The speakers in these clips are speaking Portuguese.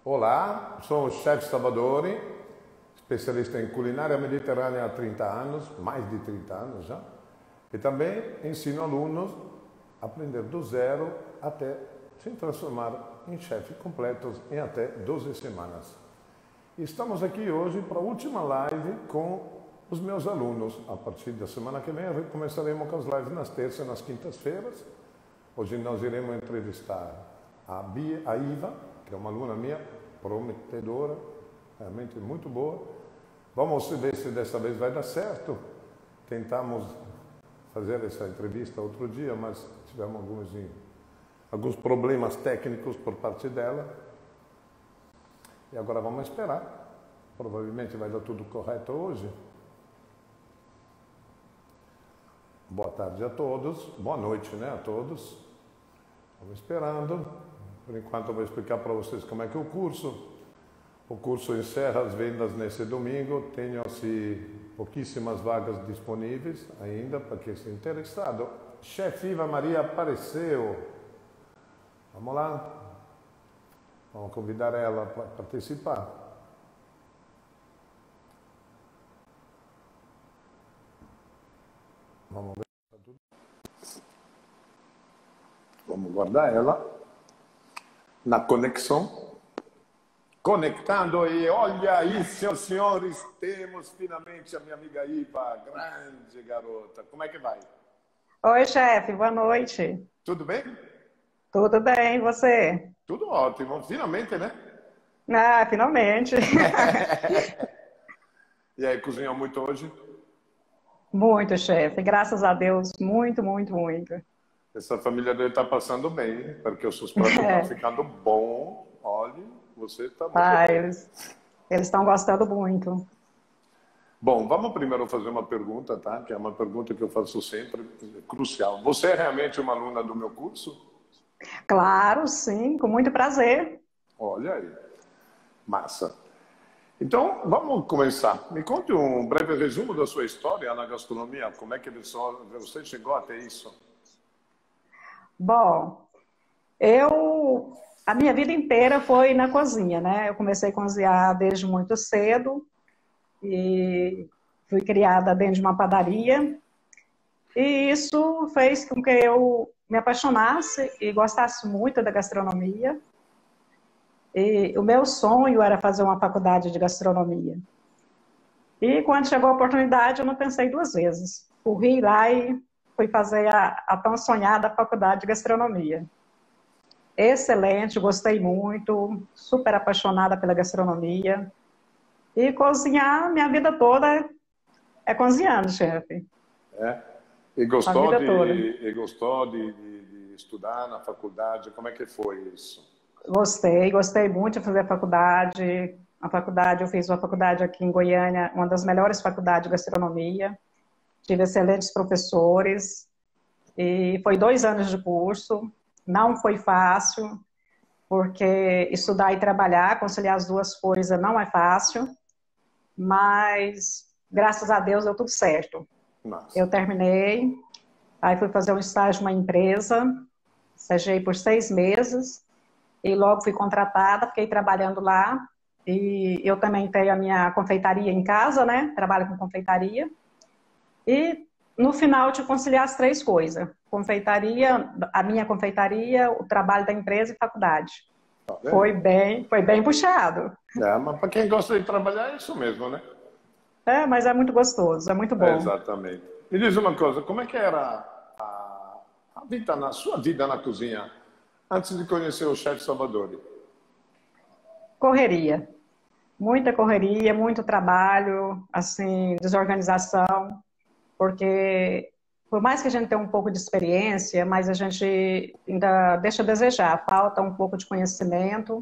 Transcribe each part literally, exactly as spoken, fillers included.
Olá, sou o chefe Salvadori, especialista em culinária mediterrânea há trinta anos, mais de trinta anos já. E também ensino alunos a aprender do zero até se transformar em chefe completos em até doze semanas. E estamos aqui hoje para a última live com os meus alunos. A partir da semana que vem começaremos com as lives nas terças e nas quintas-feiras. Hoje nós iremos entrevistar a, Bia, a Iva, que é uma aluna minha, prometedora, realmente muito boa. Vamos ver se dessa vez vai dar certo. Tentamos fazer essa entrevista outro dia, mas tivemos alguns, alguns problemas técnicos por parte dela. E agora vamos esperar. Provavelmente vai dar tudo correto hoje. Boa tarde a todos. Boa noite, né, a todos. Estamos esperando. Por enquanto eu vou explicar para vocês como é que é o curso. O curso encerra as vendas nesse domingo. Tenho assim, pouquíssimas vagas disponíveis ainda para quem esteja interessado. Chefe Iva Maria apareceu. Vamos lá. Vamos convidar ela para participar. Vamos ver. Vamos guardar ela na conexão. Conectando e olha aí, senhoras e senhores, temos finalmente a minha amiga Iva, grande garota. Como é que vai? Oi, chefe, boa noite. Tudo bem? Tudo bem, e você? Tudo ótimo, finalmente, né? Ah, finalmente. E aí, cozinhou muito hoje? Muito, chefe, graças a Deus, muito, muito, muito. Essa família dele está passando bem, porque os seus pratos estão É. ficando bons. Olha, você está muito Ah, bem. eles eles estão gostando muito. Bom, vamos primeiro fazer uma pergunta, tá? Que é uma pergunta que eu faço sempre, crucial. Você é realmente uma aluna do meu curso? Claro, sim, com muito prazer. Olha aí, massa. Então, vamos começar. Me conte um breve resumo da sua história na gastronomia. Como é que você chegou até isso? Bom, eu... A minha vida inteira foi na cozinha, né? Eu comecei a cozinhar desde muito cedo e fui criada dentro de uma padaria. E isso fez com que eu me apaixonasse e gostasse muito da gastronomia. E o meu sonho era fazer uma faculdade de gastronomia. E quando chegou a oportunidade, eu não pensei duas vezes. Corri lá e fui fazer a, a tão sonhada faculdade de gastronomia. Excelente, gostei muito, super apaixonada pela gastronomia. E cozinhar, minha vida toda é cozinhando, chefe. É? E A gostou, vida de, toda. e gostou de, de, de estudar na faculdade? Como é que foi isso? Gostei, gostei muito de fazer a faculdade. A faculdade, eu fiz uma faculdade aqui em Goiânia, uma das melhores faculdades de gastronomia. Tive excelentes professores. E foi dois anos de curso. Não foi fácil, porque estudar e trabalhar, conciliar as duas coisas não é fácil. Mas, graças a Deus, deu tudo certo. Nossa. Eu terminei, aí fui fazer um estágio numa empresa, estagiei por seis meses, e logo fui contratada, fiquei trabalhando lá, e eu também tenho a minha confeitaria em casa, né, trabalho com confeitaria, e no final eu tive que conciliar as três coisas, confeitaria, a minha confeitaria, o trabalho da empresa e faculdade. Tá vendo? Foi bem, foi bem puxado. É, mas para quem gosta de trabalhar é isso mesmo, né? É, mas é muito gostoso, é muito É, bom. exatamente. Me diz uma coisa, como é que era a, a vida na sua vida na cozinha antes de conhecer o chefe Salvadori? Correria. Muita correria, muito trabalho, assim, desorganização, porque por mais que a gente tenha um pouco de experiência, mas a gente ainda deixa a desejar, falta um pouco de conhecimento.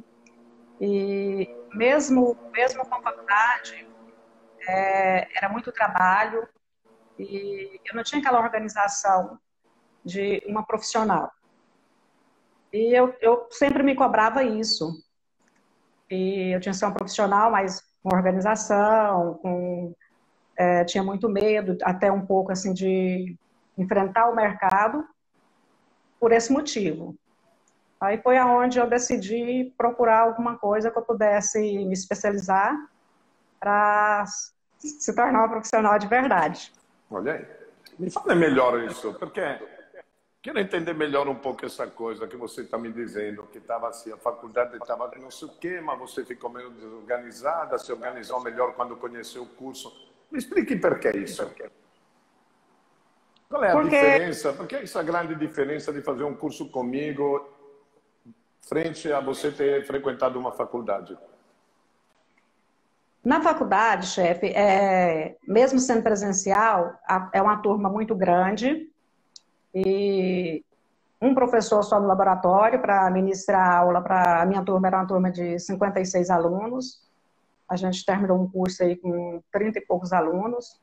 E mesmo, mesmo com a faculdade, é, era muito trabalho e eu não tinha aquela organização de uma profissional. E eu, eu sempre me cobrava isso. E eu tinha que ser um profissional, mas com organização, com, é, tinha muito medo, até um pouco assim, de enfrentar o mercado por esse motivo. Aí foi aonde eu decidi procurar alguma coisa que eu pudesse me especializar para se tornar uma profissional de verdade. Olha aí. Me fala melhor isso, porque quero entender melhor um pouco essa coisa que você está me dizendo, que estava assim, a faculdade estava não sei o quê, mas você ficou meio desorganizada, se organizou melhor quando conheceu o curso. Me explique por que isso. Qual é a Porque... diferença? Por que essa grande diferença de fazer um curso comigo frente a você ter frequentado uma faculdade? Na faculdade, chefe, é, mesmo sendo presencial, a, é uma turma muito grande e um professor só no laboratório para ministrar a aula. Para a minha turma era uma turma de cinquenta e seis alunos. A gente terminou um curso aí com trinta e poucos alunos.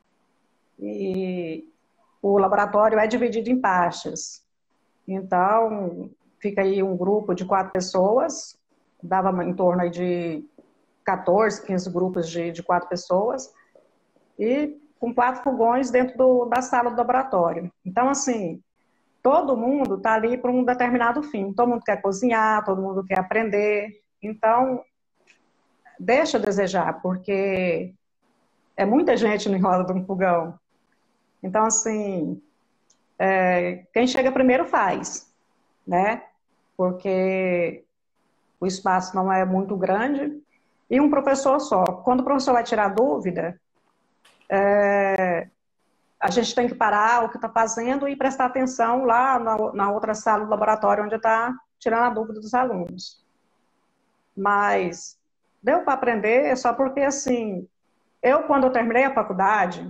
E o laboratório é dividido em partes. Então, fica aí um grupo de quatro pessoas, dava em torno aí de quatorze, quinze grupos de, de quatro pessoas, e com quatro fogões dentro do, da sala do laboratório. Então, assim, todo mundo está ali para um determinado fim. Todo mundo quer cozinhar, todo mundo quer aprender. Então, deixa a desejar, porque é muita gente no roda de um fogão. Então, assim, é, quem chega primeiro faz, né? Porque o espaço não é muito grande e um professor só. Quando o professor vai tirar dúvida, é, a gente tem que parar o que está fazendo e prestar atenção lá na, na outra sala do laboratório onde está tirando a dúvida dos alunos. Mas deu para aprender só porque, assim, eu, quando eu terminei a faculdade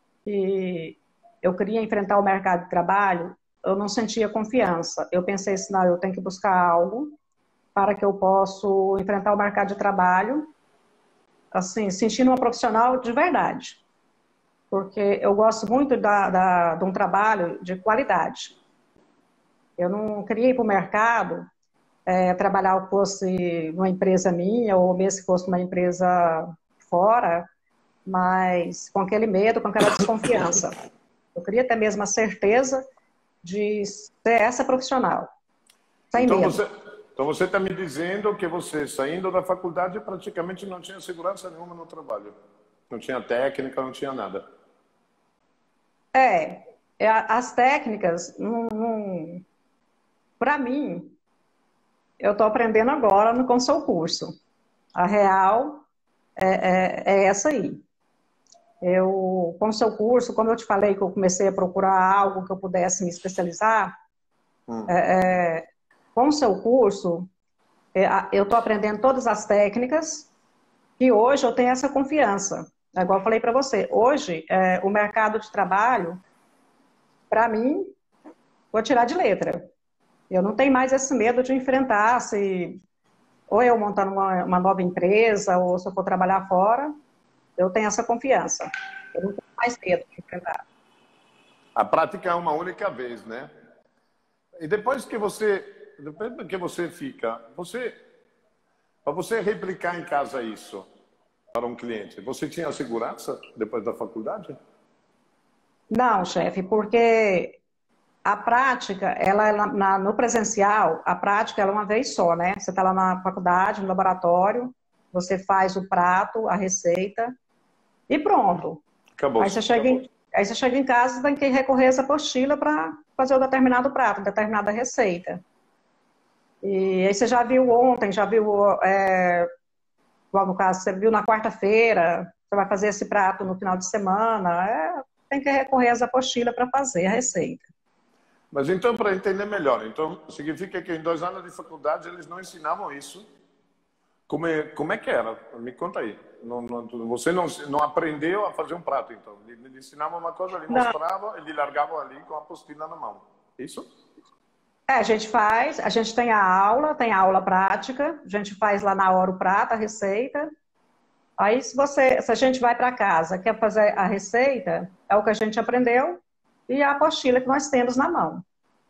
e eu queria enfrentar o mercado de trabalho, eu não sentia confiança. Eu pensei assim, não, eu tenho que buscar algo para que eu possa enfrentar o mercado de trabalho, assim, sentindo uma profissional de verdade. Porque eu gosto muito da, da, de um trabalho de qualidade. Eu não queria ir para o mercado, é, trabalhar que fosse numa empresa minha, ou mesmo que fosse numa empresa fora, mas com aquele medo, com aquela desconfiança. Eu queria ter mesmo a certeza de ser essa profissional, sem então, medo. Você, então você está me dizendo que você, saindo da faculdade, praticamente não tinha segurança nenhuma no trabalho. Não tinha técnica, não tinha nada. É, é as técnicas, para mim, eu estou aprendendo agora no, com o seu curso. A real é, é, é essa aí. Eu, com o seu curso, como eu te falei que eu comecei a procurar algo que eu pudesse me especializar, hum. é, é, com o seu curso, é, eu estou aprendendo todas as técnicas e hoje eu tenho essa confiança. É igual eu falei para você, hoje é, o mercado de trabalho, para mim, vou tirar de letra. Eu não tenho mais esse medo de enfrentar, se ou eu montando uma, uma nova empresa, ou se eu for trabalhar fora, eu tenho essa confiança. Eu não tenho mais medo de enfrentar. A prática é uma única vez, né? E depois que você, depois que você fica, você, para você replicar em casa isso para um cliente, você tinha segurança depois da faculdade? Não, chefe, porque a prática, ela é na, no presencial, a prática ela é uma vez só, né? Você está lá na faculdade, no laboratório, você faz o prato, a receita e pronto. Acabou. Aí você chega, em, aí você chega em casa e tem que recorrer a essa apostila para fazer o determinado prato, determinada receita. E aí você já viu ontem, já viu, é, no caso, você viu na quarta-feira, você vai fazer esse prato no final de semana, é, tem que recorrer às apostilas para fazer a receita. Mas então, para entender melhor, então significa que em dois anos de faculdade eles não ensinavam isso? Como é, como é que era? Me conta aí. Não, não, você não, não aprendeu a fazer um prato, então? Ele, ele ensinava uma coisa, ele mostrava, ele largava ali com a apostila na mão. Isso? É, a gente faz, a gente tem a aula, tem a aula prática, a gente faz lá na hora o prato, a receita. Aí, se, você, se a gente vai para casa, quer fazer a receita, é o que a gente aprendeu, e a apostila que nós temos na mão.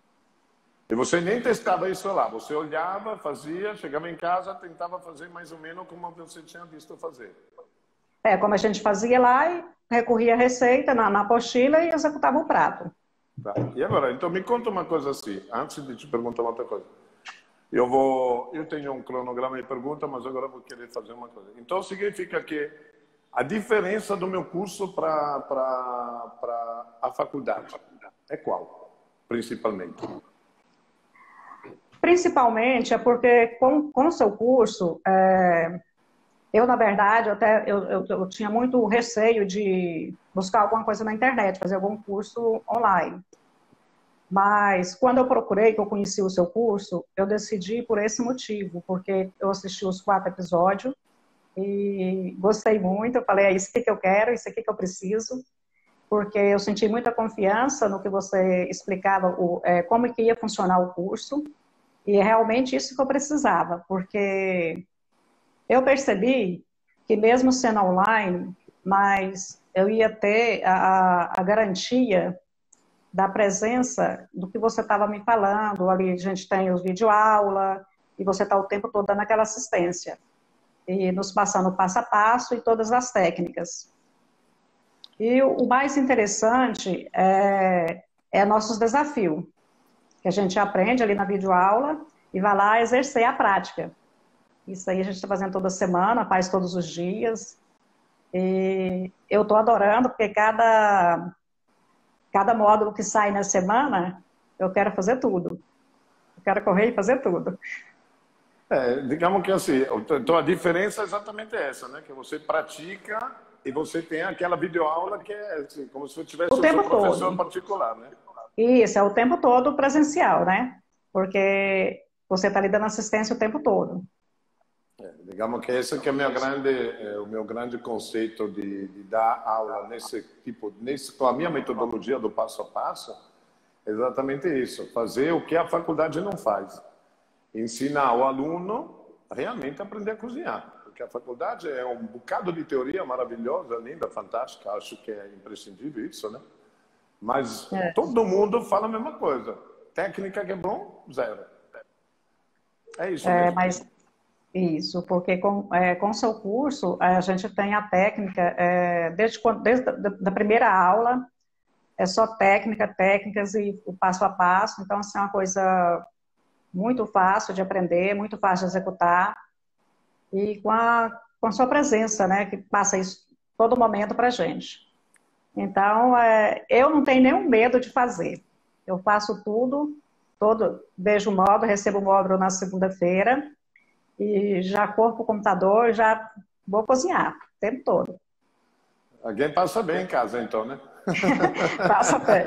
E você nem testava isso lá, você olhava, fazia, chegava em casa, tentava fazer mais ou menos como você tinha visto fazer. É, como a gente fazia lá, e recorria à receita na, na apostila e executava o prato. Tá. E agora, então me conta uma coisa assim, antes de te perguntar outra coisa. Eu vou, eu tenho um cronograma de pergunta, mas agora vou querer fazer uma coisa. Então significa que a diferença do meu curso para para a faculdade é qual, principalmente? Principalmente é porque com, com o seu curso, é, eu, na verdade, eu, até, eu, eu, eu tinha muito receio de buscar alguma coisa na internet, fazer algum curso online. Mas quando eu procurei, que eu conheci o seu curso, eu decidi por esse motivo, porque eu assisti os quatro episódios e gostei muito. Eu falei, é isso aqui que eu quero, isso aqui que eu preciso, porque eu senti muita confiança no que você explicava, o, é, como que ia funcionar o curso, e é realmente isso que eu precisava, porque eu percebi que mesmo sendo online, mas eu ia ter a, a garantia da presença do que você estava me falando. Ali a gente tem os videoaula, e você está o tempo todo dando aquela assistência, e nos passando passo a passo e todas as técnicas. E o mais interessante é, é nossos desafios, que a gente aprende ali na videoaula e vai lá exercer a prática. Isso aí a gente está fazendo toda semana, faz todos os dias. E eu estou adorando, porque cada, cada módulo que sai na semana, eu quero fazer tudo. Eu quero correr e fazer tudo. É, digamos que assim, então a diferença é exatamente essa, né? Que você pratica e você tem aquela videoaula que é assim, como se você tivesse O o tempo seu professor todo. particular, né? Isso, é o tempo todo presencial, né? Porque você está lhe dando assistência o tempo todo. É, digamos que esse que é o meu grande, é, o meu grande conceito de, de dar aula nesse tipo, nesse, com a minha metodologia do passo a passo, é exatamente isso, fazer o que a faculdade não faz. Ensinar o aluno realmente a aprender a cozinhar. Porque a faculdade é um bocado de teoria maravilhosa, linda, fantástica, acho que é imprescindível isso, né? Mas É. todo mundo fala a mesma coisa. Técnica que é bom, zero. É isso É, mesmo. mas isso, porque com é, com o seu curso, a gente tem a técnica, é, desde, quando, desde a da primeira aula, é só técnica, técnicas e o passo a passo. Então, assim, é uma coisa muito fácil de aprender, muito fácil de executar, e com a, com a sua presença, né, que passa isso todo momento para a gente. Então, é, eu não tenho nenhum medo de fazer. Eu faço tudo, todo, vejo o módulo, recebo o módulo na segunda-feira, e já corro para o computador, já vou cozinhar o tempo todo. Alguém passa bem em casa, então, né? Passa bem.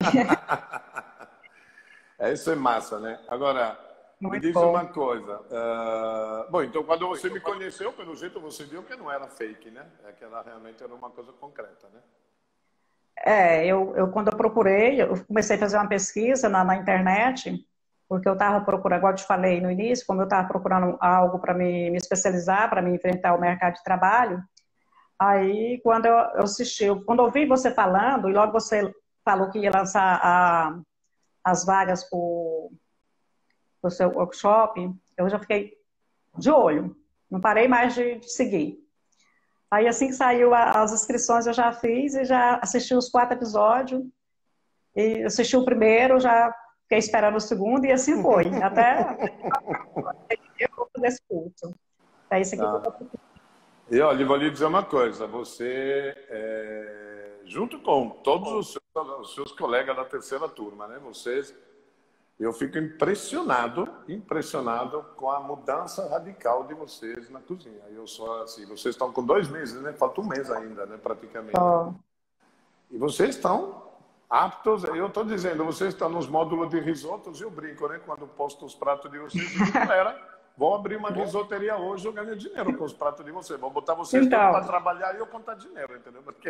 É, isso é massa, né? Agora, me Muito diz bom. uma coisa. Uh... Bom, então quando você me conheceu, pelo jeito você viu que não era fake, né? É que ela realmente era uma coisa concreta, né? É, eu, eu quando eu procurei, eu comecei a fazer uma pesquisa na, na internet, porque eu estava procurando, igual eu te falei no início, como eu estava procurando algo para me, me especializar, para me enfrentar o mercado de trabalho. Aí, quando eu, eu assisti, quando eu ouvi você falando, e logo você falou que ia lançar a, as vagas para o seu workshop, eu já fiquei de olho, não parei mais de, de seguir. Aí, assim que saiu a, as inscrições, eu já fiz e já assisti os quatro episódios, e assisti o primeiro, já fiquei esperando o segundo, e assim foi, até eu vou fazer esse curso. É isso aqui que eu Ah. tô procurando. E olha, vou lhe dizer uma coisa, você, é, junto com todos os seus, os seus colegas da terceira turma, né? Vocês, eu fico impressionado, impressionado com a mudança radical de vocês na cozinha. Eu sou assim, vocês estão com dois meses, né? Falta um mês ainda, né? Praticamente. Ó. E vocês estão aptos, eu estou dizendo, vocês estão nos módulos de risotos, eu brinco, né? Quando posto os pratos de vocês, eu digo, galera, vou abrir uma risoteria hoje, eu ganho dinheiro com os pratos de vocês. Vou botar vocês Então. todos para trabalhar e eu contar dinheiro, entendeu? Porque,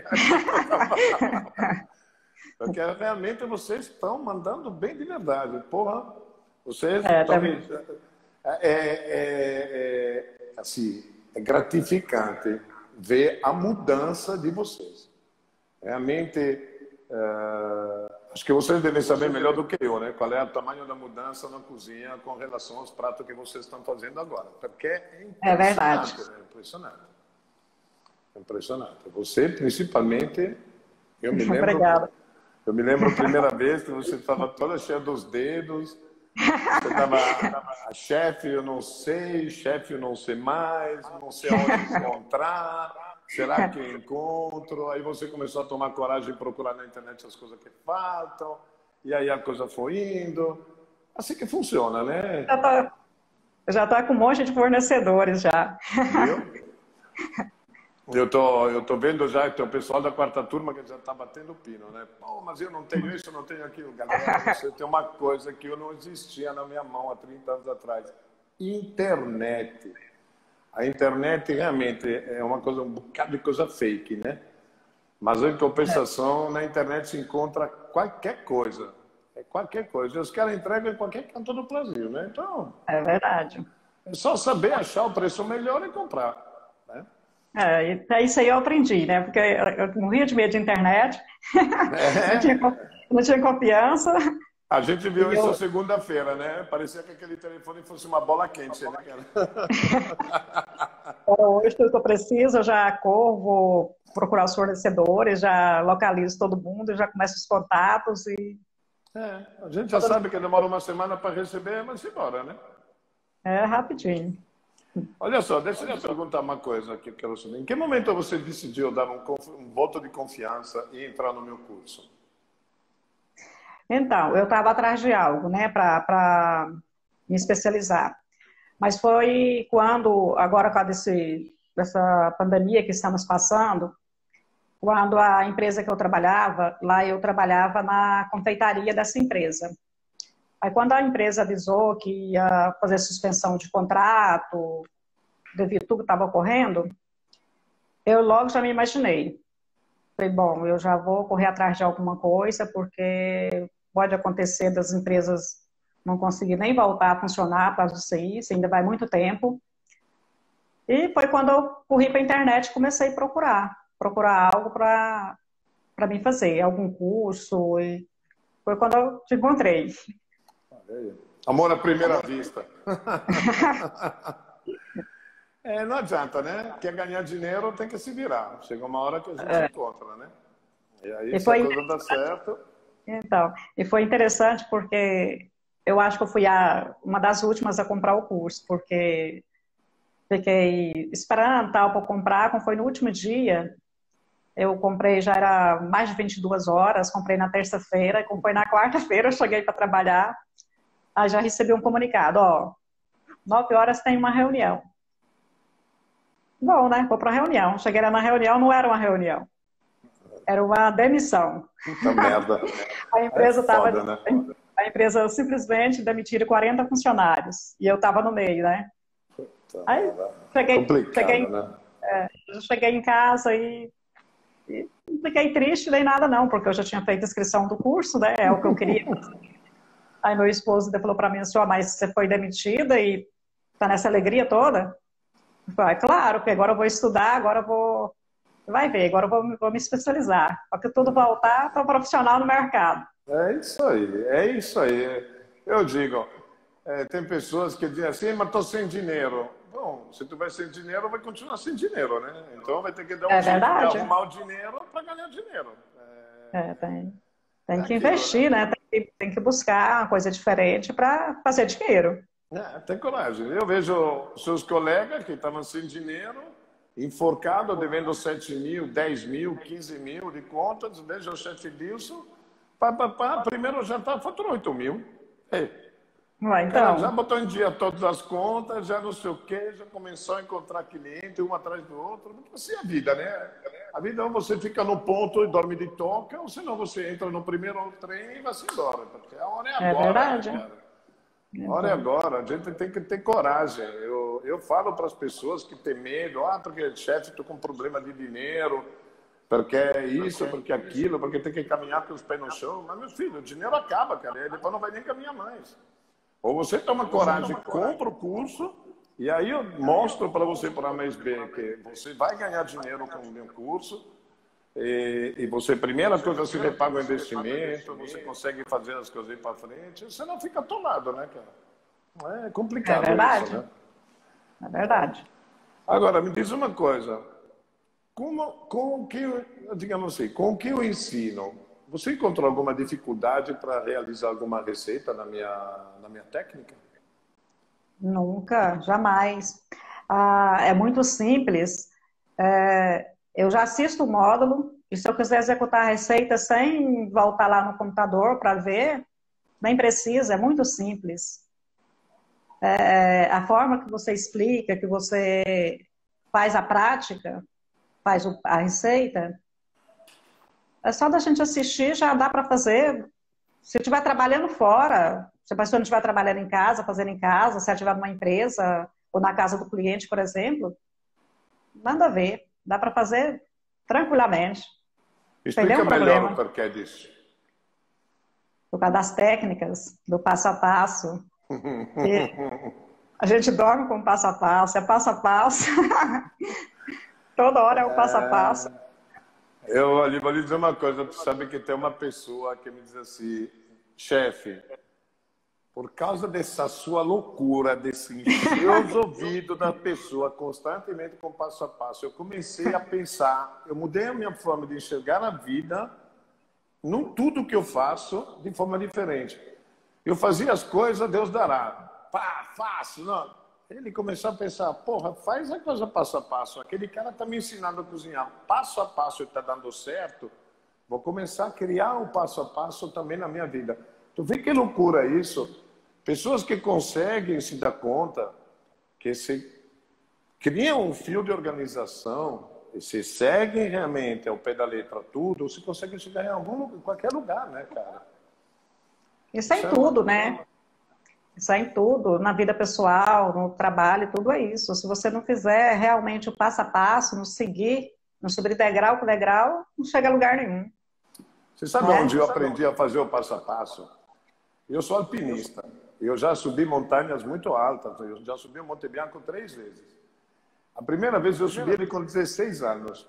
porque realmente vocês estão mandando bem de verdade. Porra, vocês É, estão... tá... é, é, é, assim, é gratificante ver a mudança de vocês. Realmente... Uh, acho que vocês devem saber melhor do que eu, né? Qual é o tamanho da mudança na cozinha com relação aos pratos que vocês estão fazendo agora. Porque é impressionante. É verdade. É impressionante. É impressionante. Você, principalmente, eu me lembro... Obrigada. Eu me lembro a primeira vez que você estava toda cheia dos dedos, Você estava, chefe, eu não sei, chefe, eu não sei mais, não sei onde encontrar, será que eu encontro? Aí você começou a tomar coragem de procurar na internet as coisas que faltam, e aí a coisa foi indo. Assim que funciona, né? Já tô, já tô com um monte de fornecedores já. Viu? Eu tô, eu tô vendo já que tem o pessoal da quarta turma que já tá batendo pino, né? Pô, mas eu não tenho isso, eu não tenho aquilo. Galera, você tem uma coisa que eu não existia na minha mão há trinta anos atrás. Internet. A internet realmente é uma coisa, um bocado de coisa fake, né? Mas em compensação, na internet se encontra qualquer coisa. É qualquer coisa. E os caras entregam em qualquer canto do Brasil, né? Então, É verdade. é só saber achar o preço melhor e comprar, né? É, e é isso aí eu aprendi, né? Porque eu morria de medo de internet, não tinha, É. não tinha confiança. A gente viu E isso eu, segunda-feira, né? Parecia que aquele telefone fosse uma bola quente, né, cara? Agora, hoje, tudo que eu preciso, eu já corro, vou procurar os fornecedores, já localizo todo mundo, já começo os contatos e É, a gente já sabe que demora uma semana para receber, mas embora, né? é rapidinho. Olha só, deixa eu te perguntar uma coisa que eu quero saber. Em que momento você decidiu dar um, conf- um voto de confiança e entrar no meu curso? Então, eu estava atrás de algo, né, para me especializar. Mas foi quando, agora com a desse, dessa pandemia que estamos passando, quando a empresa que eu trabalhava, lá eu trabalhava na confeitaria dessa empresa. Aí quando a empresa avisou que ia fazer suspensão de contrato, devido a tudo que estava ocorrendo, eu logo já me imaginei. Falei, bom, eu já vou correr atrás de alguma coisa, porque pode acontecer das empresas não conseguir nem voltar a funcionar por causa disso aí, isso ainda vai muito tempo. E foi quando eu corri para a internet e comecei a procurar, procurar algo para para mim fazer, algum curso, e foi quando eu te encontrei. Amor à primeira vista. É, não adianta, né? Quer ganhar dinheiro, tem que se virar. Chega uma hora que a gente se encontra, né? E aí, E se a foi, coisa dá certo... então, e foi interessante porque eu acho que eu fui a, uma das últimas a comprar o curso, porque fiquei esperando tal para comprar, quando foi no último dia, eu comprei, já era mais de vinte e duas horas, comprei na terça-feira, e quando foi na quarta-feira eu cheguei para trabalhar, aí já recebi um comunicado, ó, nove horas tem uma reunião. Bom, né, vou para a reunião. Cheguei lá na reunião, não era uma reunião, era uma demissão. Puta merda. A É empresa estava, foda, né? a empresa simplesmente demitiu quarenta funcionários, e eu estava no meio, né. Puta Aí merda. cheguei, Complicado, cheguei, né? eu cheguei em casa e, e não fiquei triste nem nada não, porque eu já tinha feito a inscrição do curso, né, é o que eu queria. Aí meu esposo falou para mim assim, ó, mas você foi demitida e tá nessa alegria toda? Eu falei, claro, porque agora eu vou estudar, agora eu vou, vai ver, agora eu vou, vou me especializar. Para que tudo voltar, estou profissional no mercado. É isso aí, é isso aí. Eu digo, é, tem pessoas que dizem assim, mas estou sem dinheiro. Bom, se tu vai sem dinheiro, vai continuar sem dinheiro, né? Então vai ter que dar um É jeito de verdade. arrumar o dinheiro para ganhar dinheiro. É, tem, É, tem é que aquilo, né? investir, né? Tem que, tem que buscar uma coisa diferente para fazer dinheiro. É, tem coragem. Eu vejo seus colegas que estavam sem dinheiro, enforcados, devendo sete mil, dez mil, quinze mil de contas. Vejo o chefe disso, pá, pá, pá, primeiro jantar faturou oito mil. Ei, Ué, o cara já então, botou em dia todas as contas, já não sei o quê, já começou a encontrar cliente, um atrás do outro. Assim é a vida, né? A vida ou você fica no ponto e dorme de toca, ou senão você entra no primeiro trem e vai-se embora. Porque a hora é é agora, né, verdade. cara? Olha Então, agora, a gente tem que ter coragem. Eu, eu falo para as pessoas que têm medo, ah, porque chefe, estou com problema de dinheiro, porque é isso, porque é aquilo, porque tem que caminhar com os pés no chão. Mas, meu filho, o dinheiro acaba, cara, e depois não vai nem caminhar mais. Ou você toma coragem, compra o curso, e aí eu mostro para você, por A mais B, que você vai ganhar dinheiro com o meu curso, e, e você, primeira coisa, você repaga o investimento, você consegue fazer as coisas ir para frente, você não fica atolado, né, cara? É é complicado isso, verdade. né? É verdade. Agora, me diz uma coisa, como, com o que, eu- digamos assim, com o que eu ensino, Você encontrou alguma dificuldade para realizar alguma receita na minha, na minha técnica? Nunca, jamais. Ah, é muito simples. É, eu já assisto o módulo, e se eu quiser executar a receita sem voltar lá no computador para ver, nem precisa, é muito simples. É, a forma que você explica, que você faz a prática, faz o- a receita, é só da gente assistir, já dá para fazer. Se eu estiver trabalhando fora, se a pessoa não estiver trabalhando em casa, fazendo em casa, se ela estiver numa empresa ou na casa do cliente, por exemplo, manda ver. Dá para fazer tranquilamente. Sem Explica nenhum melhor o problema. porquê disso. Por causa das técnicas, do passo a passo. E a gente dorme com o passo a passo, é passo a passo. Toda hora é o passo a passo. Eu ali vou lhe dizer uma coisa, tu sabe que tem uma pessoa que me diz assim, chefe, por causa dessa sua loucura, desse encher os ouvidos da pessoa constantemente com passo a passo, eu comecei a pensar, eu mudei a minha forma de enxergar a vida, não tudo que eu faço, de forma diferente. Eu fazia as coisas, Deus dará. Pá, fácil, não. Ele começou a pensar, porra, faz a coisa passo a passo. Aquele cara está me ensinando a cozinhar passo a passo e está dando certo. Vou começar a criar o passo a passo também na minha vida. Tu vê que loucura isso? Pessoas que conseguem se dar conta que se criam um fio de organização e se seguem realmente ao pé da letra tudo, se conseguem chegar em algum, em qualquer lugar, né, cara? Isso é em tudo, né? Isso é em tudo, na vida pessoal, no trabalho, tudo é isso. Se você não fizer realmente o passo a passo, não seguir, não subir degrau por degrau, não chega a lugar nenhum. Você sabe Né? onde eu aprendi a fazer o passo a passo? Eu sou alpinista. Eu já subi montanhas muito altas. Eu já subi o Monte Bianco três vezes. A primeira vez eu subi ele com dezesseis anos.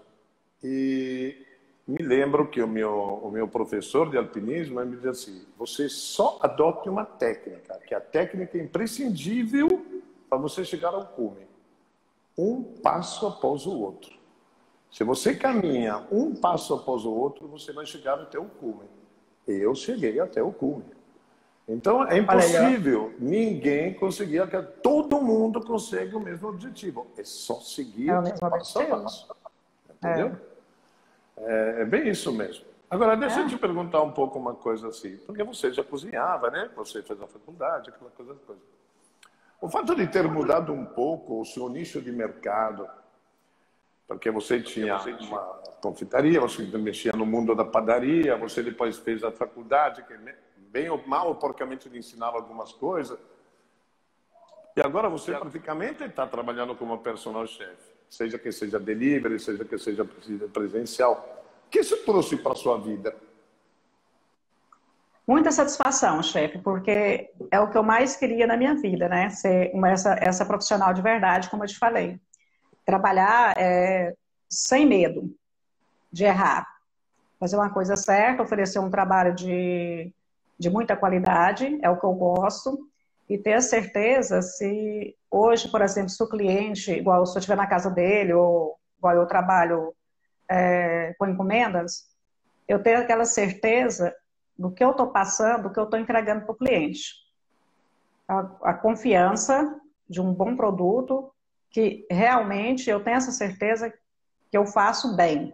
E me lembro que o meu, o meu professor de alpinismo me dizia assim, você só adote uma técnica, que a técnica é imprescindível para você chegar ao cume. Um passo após o outro. Se você caminha um passo após o outro, você vai chegar até o cume. Eu cheguei até o cume. Então é impossível ninguém conseguir, todo mundo consegue o mesmo objetivo. É só seguir É o mesmo passo a objetivo. passo. Entendeu? É, é bem isso mesmo. Agora, deixa eu te perguntar um pouco uma coisa assim. Porque você já cozinhava, né? Você fez a faculdade, aquela coisa. coisa. O fato de ter mudado um pouco o seu nicho de mercado, porque você tinha uma confeitaria, você mexia no mundo da padaria, você depois fez a faculdade, que bem ou mal ou porcamente lhe ensinava algumas coisas, e agora você praticamente está trabalhando como personal chef, seja que seja delivery, seja que seja presencial. O que isso trouxe para a sua vida? Muita satisfação, chefe, porque é o que eu mais queria na minha vida, né? Ser uma, essa, essa profissional de verdade, como eu te falei. Trabalhar é, sem medo de errar. Fazer uma coisa certa, oferecer um trabalho de, de muita qualidade, é o que eu gosto. E ter a certeza se hoje, por exemplo, se o cliente, igual se eu estiver na casa dele, ou igual eu trabalho é, com encomendas, eu tenho aquela certeza do que eu estou passando, do que eu estou entregando para o cliente. A, a confiança de um bom produto, que realmente eu tenho essa certeza que eu faço bem.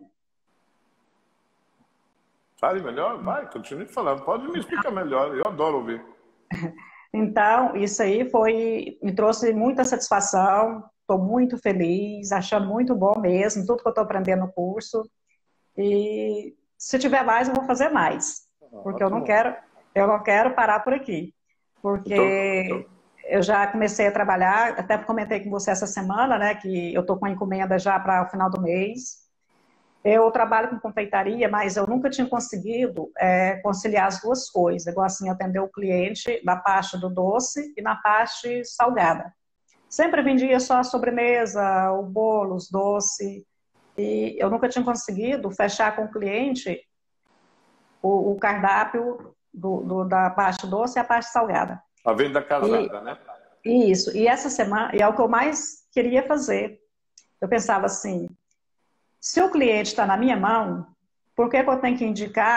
Fale melhor? Vai, continue falando. Pode me explicar melhor, eu adoro ouvir. Então, isso aí foi, me trouxe muita satisfação, estou muito feliz, achando muito bom mesmo, tudo que eu estou aprendendo no curso. E se tiver mais, eu vou fazer mais. Porque eu não quero, eu não quero parar por aqui. Porque então, então... eu já comecei a trabalhar, até comentei com você essa semana, né, que eu estou com a encomenda já para o final do mês. Eu trabalho com confeitaria, mas eu nunca tinha conseguido é, conciliar as duas coisas. Igual assim, atender o cliente na parte do doce e na parte salgada. Sempre vendia só a sobremesa, o bolo, os doces. E eu nunca tinha conseguido fechar com o cliente o, o cardápio do, do, da parte doce e a parte salgada. A venda casada, e, né? Isso. E essa semana, e é o que eu mais queria fazer. Eu pensava assim, se o cliente está na minha mão, por que, que eu tenho que indicar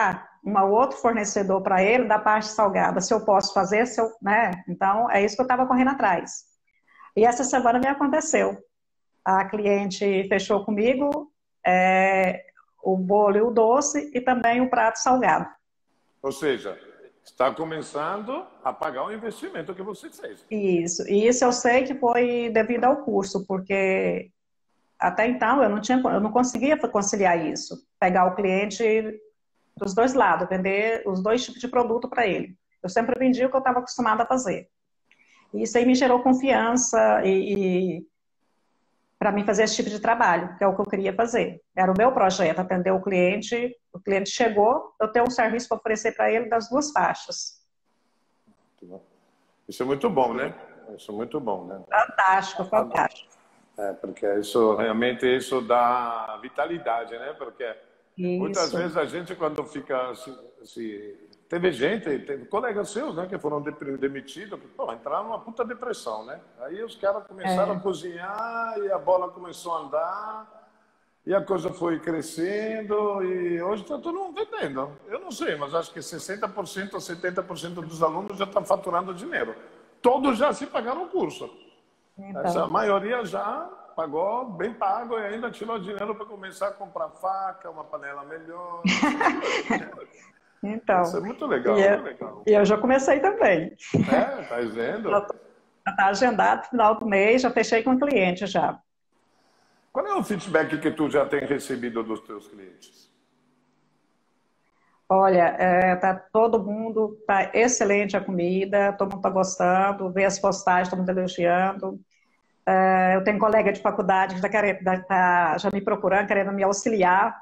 um outro fornecedor para ele da parte salgada, se eu posso fazer, se eu, né? Então, é isso que eu estava correndo atrás. E essa semana me aconteceu. A cliente fechou comigo é, o bolo e o doce e também o prato salgado. Ou seja, está começando a pagar o investimento que você fez. Isso, e isso eu sei que foi devido ao curso, porque até então eu não tinha, eu não conseguia conciliar isso, pegar o cliente dos dois lados, vender os dois tipos de produto para ele. Eu sempre vendi o que eu estava acostumada a fazer. E isso aí me gerou confiança e, e para mim fazer esse tipo de trabalho, que é o que eu queria fazer. Era o meu projeto, atender o cliente, o cliente chegou, eu tenho um serviço para oferecer para ele das duas faixas. Isso é muito bom, né? Isso é muito bom, né? Fantástico, fantástico. É, porque isso realmente isso dá vitalidade, né? Porque isso. Muitas vezes a gente, quando fica assim, assim, teve gente, teve colegas seus, né, que foram demitidos, que pô, entraram numa puta depressão, né? Aí os caras começaram é. a cozinhar e a bola começou a andar e a coisa foi crescendo e hoje está todo mundo vendendo. Eu não sei, mas acho que sessenta por cento ou setenta por cento dos alunos já estão faturando dinheiro. Todos já se pagaram o curso. Então. Essa maioria já pagou, bem pago, e ainda tirou dinheiro para começar a comprar faca, uma panela melhor. Então, isso é muito legal, e muito eu, legal. E eu já comecei também. É, tá vendo? Já está agendado, final do mês, já fechei com o cliente já. Qual é o feedback que tu já tem recebido dos teus clientes? Olha, é, tá todo mundo, tá excelente a comida, todo mundo tá gostando, vê as postagens, todo mundo elogiando. É, eu tenho colega de faculdade que tá querendo, tá já me procurando, querendo me auxiliar.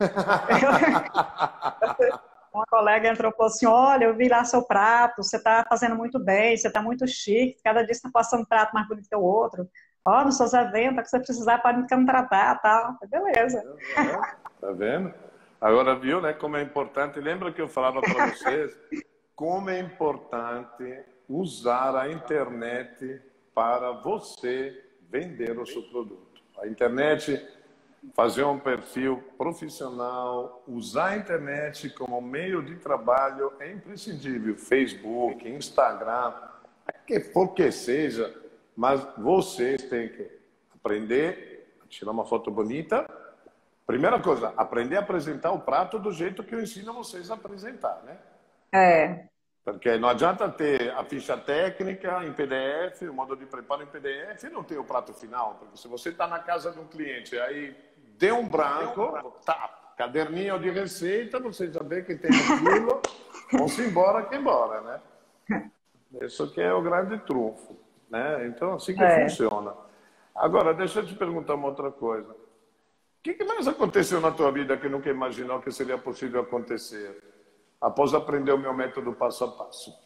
Uma colega entrou e falou assim, olha, eu vi lá seu prato, você está fazendo muito bem, você está muito chique, cada dia você está passando um prato mais bonito que o outro. Ó, oh, nos seus eventos, que você precisar, pode me contratar, tal. Beleza. É, tá vendo? Agora viu, né, como é importante, lembra que eu falava para vocês, como é importante usar a internet para você vender o seu produto. A internet, fazer um perfil profissional, usar a internet como meio de trabalho é imprescindível. Facebook, Instagram, que for que seja, mas vocês têm que aprender a tirar uma foto bonita. Primeira coisa, aprender a apresentar o prato do jeito que eu ensino vocês a apresentar, né? É. Porque não adianta ter a ficha técnica em P D F, o modo de preparo em P D F e não ter o prato final. Porque se você está na casa de um cliente, aí deu um branco, tá, caderninho de receita, você já vê que tem aquilo, vão-se embora que embora, né? Isso que é o grande trunfo, né? Então, assim que é. funciona. Agora, deixa eu te perguntar uma outra coisa. O que, que mais aconteceu na tua vida que nunca imaginou que seria possível acontecer após aprender o meu método passo a passo?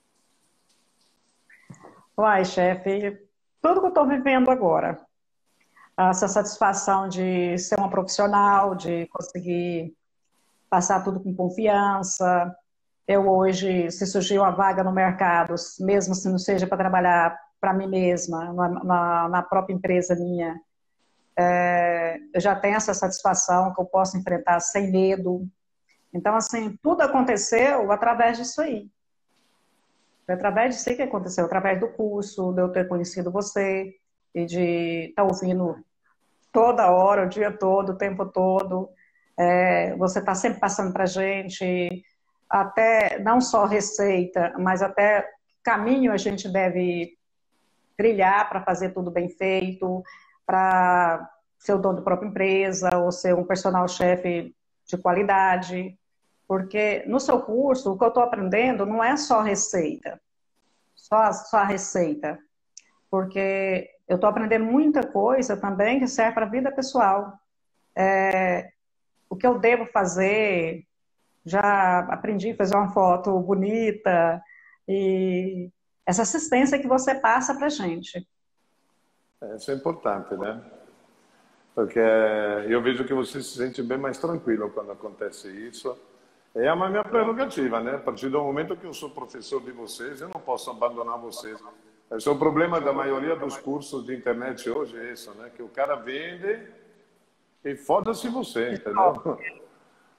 Uai, chefe, tudo que eu estou vivendo agora. Essa satisfação de ser uma profissional, de conseguir passar tudo com confiança. Eu hoje, se surgir uma vaga no mercado, mesmo se não seja para trabalhar para mim mesma, na, na própria empresa minha, é, eu já tenho essa satisfação que eu posso enfrentar sem medo. Então, assim, tudo aconteceu através disso aí. Foi através disso aí que aconteceu, através do curso, de eu ter conhecido você e de estar ouvindo toda hora, o dia todo, o tempo todo. É, você está sempre passando para a gente, até não só receita, mas até caminho a gente deve trilhar para fazer tudo bem feito, para ser o dono da própria empresa, ou ser um personal chefe de qualidade. Porque no seu curso, o que eu estou aprendendo não é só receita, só, só a receita. Porque eu estou aprendendo muita coisa também que serve para a vida pessoal. É, o que eu devo fazer, já aprendi a fazer uma foto bonita, e essa assistência que você passa para a gente. Isso é importante, né? Porque eu vejo que você se sente bem mais tranquilo quando acontece isso. É a minha prerrogativa, né? A partir do momento que eu sou professor de vocês, eu não posso abandonar vocês. Esse é o problema da maioria dos cursos de internet hoje, é isso, né? Que o cara vende e foda-se você, entendeu?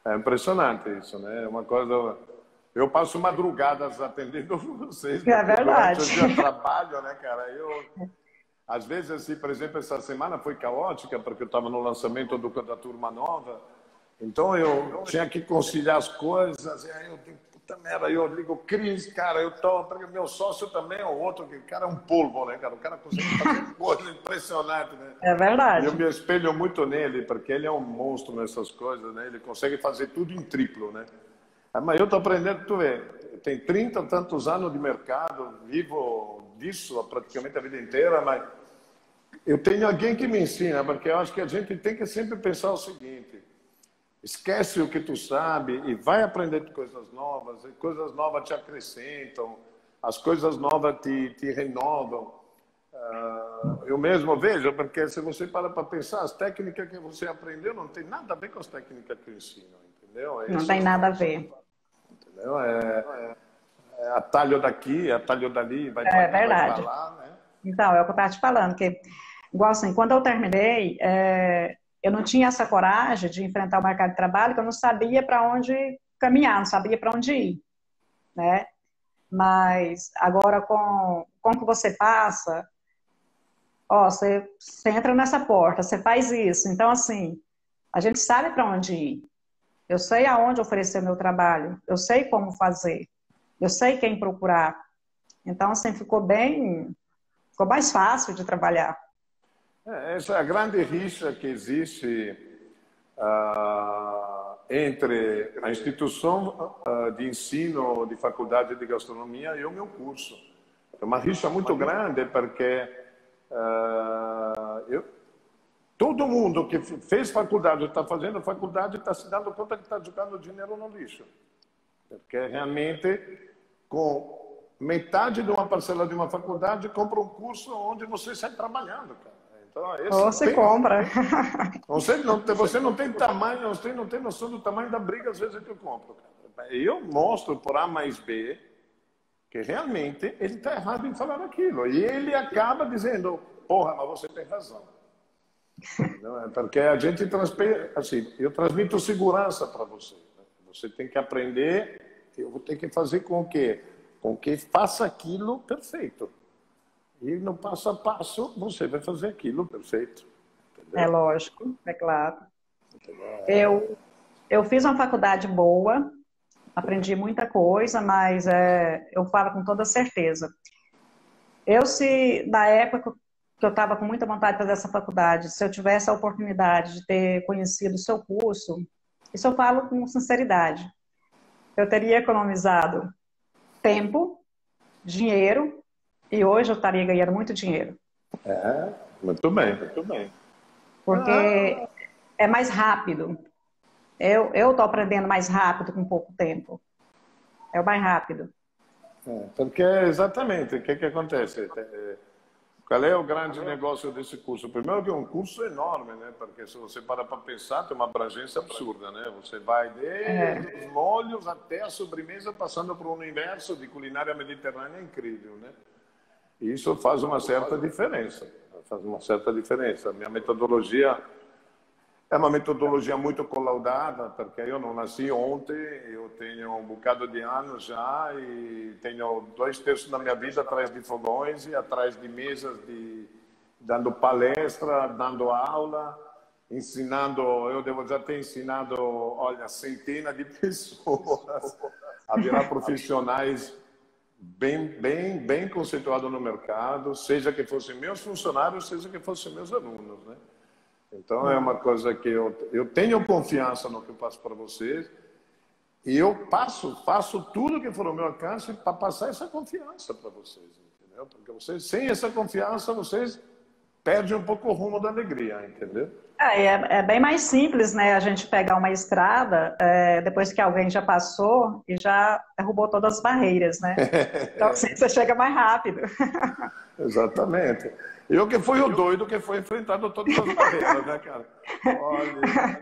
É impressionante isso, né? É uma coisa... Eu passo madrugadas atendendo vocês, É porque durante verdade. o dia eu trabalho, né, cara? Eu, às vezes, assim, por exemplo, essa semana foi caótica, porque eu estava no lançamento do, da Turma Nova, então eu tinha que conciliar as coisas, e aí eu digo, puta merda, eu ligo, Cris, cara, eu tô, porque meu sócio também é o outro, que o cara é um polvo, né, cara? O cara consegue fazer coisa impressionante, né? É E eu verdade. me espelho muito nele, porque ele é um monstro nessas coisas, né? Ele consegue fazer tudo em triplo, né? Ah, mas eu estou aprendendo, tu vê, tem trinta e tantos anos de mercado, vivo disso praticamente a vida inteira, mas eu tenho alguém que me ensina, porque eu acho que a gente tem que sempre pensar o seguinte: esquece o que tu sabe e vai aprender coisas novas, e coisas novas te acrescentam, as coisas novas te, te renovam. Uh, eu mesmo vejo, porque se você para para pensar, as técnicas que você aprendeu não tem nada a ver com as técnicas que eu ensino, entendeu? É Não isso, tem nada a ver. entendeu? É, é atalho daqui, atalho dali, vai para É cá, vai para verdade. lá, né? Então, é o que eu estava te falando, que, igual assim, quando eu terminei, é, eu não tinha essa coragem de enfrentar o mercado de trabalho, que eu não sabia para onde caminhar, não sabia para onde ir, né? Mas agora, com, com que você passa, ó, você, você entra nessa porta, você faz isso. Então, assim, a gente sabe para onde ir. Eu sei aonde oferecer meu trabalho, eu sei como fazer, eu sei quem procurar. Então, assim, ficou bem, ficou mais fácil de trabalhar. É, essa é a grande rixa que existe ah, entre a instituição ah, de ensino de faculdade de gastronomia e o meu curso. É uma rixa muito grande, porque ah, eu, todo mundo que fez faculdade, está fazendo faculdade, está se dando conta que está jogando dinheiro no lixo. Porque realmente, com metade de uma parcela de uma faculdade, compra um curso onde você sai trabalhando, cara. Então, esse Ou não se tem, compra. você, não tem, você não tem tamanho, você não tem noção do tamanho da briga, às vezes, que eu compro, cara. Eu mostro por A mais B que realmente ele está errado em falar aquilo. E ele acaba dizendo, porra, mas você tem razão. Não é? Porque a gente transmite, assim, eu transmito segurança para você. Né? Você tem que aprender, eu vou ter que fazer com que, com que faça aquilo perfeito. E no passo a passo você vai fazer aquilo perfeito. É Entendeu? lógico, é claro. Eu, eu fiz uma faculdade boa, aprendi muita coisa, mas é, eu falo com toda certeza. Eu, se na época que eu estava com muita vontade de fazer essa faculdade, se eu tivesse a oportunidade de ter conhecido o seu curso, isso eu falo com sinceridade, eu teria economizado tempo, dinheiro, e hoje eu estaria ganhando muito dinheiro. É, muito bem, muito bem. Porque é mais rápido. Eu eu estou aprendendo mais rápido com pouco tempo. É o mais rápido. É, porque exatamente, o que, que acontece? É, qual é o grande negócio desse curso? Primeiro que é um curso enorme, né? Porque se você para para pensar, tem uma abrangência absurda, né? Você vai desde É, os molhos até a sobremesa, passando por um universo de culinária mediterrânea incrível, né? E isso faz uma certa diferença. Faz uma certa diferença. A minha metodologia é uma metodologia muito colaudada, porque eu não nasci ontem, eu tenho um bocado de anos já e tenho dois terços da minha vida atrás de fogões e atrás de mesas, de, dando palestra, dando aula, ensinando. Eu devo já ter ensinado, olha, centenas de pessoas a virar profissionais bem, bem, bem conceituados no mercado, seja que fossem meus funcionários, seja que fossem meus alunos, né? Então, é uma coisa que eu, eu tenho confiança no que eu passo para vocês e eu passo, faço tudo que for ao meu alcance para passar essa confiança para vocês, entendeu? Porque vocês, sem essa confiança, vocês perdem um pouco o rumo da alegria, entendeu? é, é bem mais simples, né? A gente pegar uma estrada, é, depois que alguém já passou e já derrubou todas as barreiras, né? Então, assim, você chega mais rápido. Exatamente. Eu que fui o doido que foi enfrentado todas as barreiras, né, cara? Olha,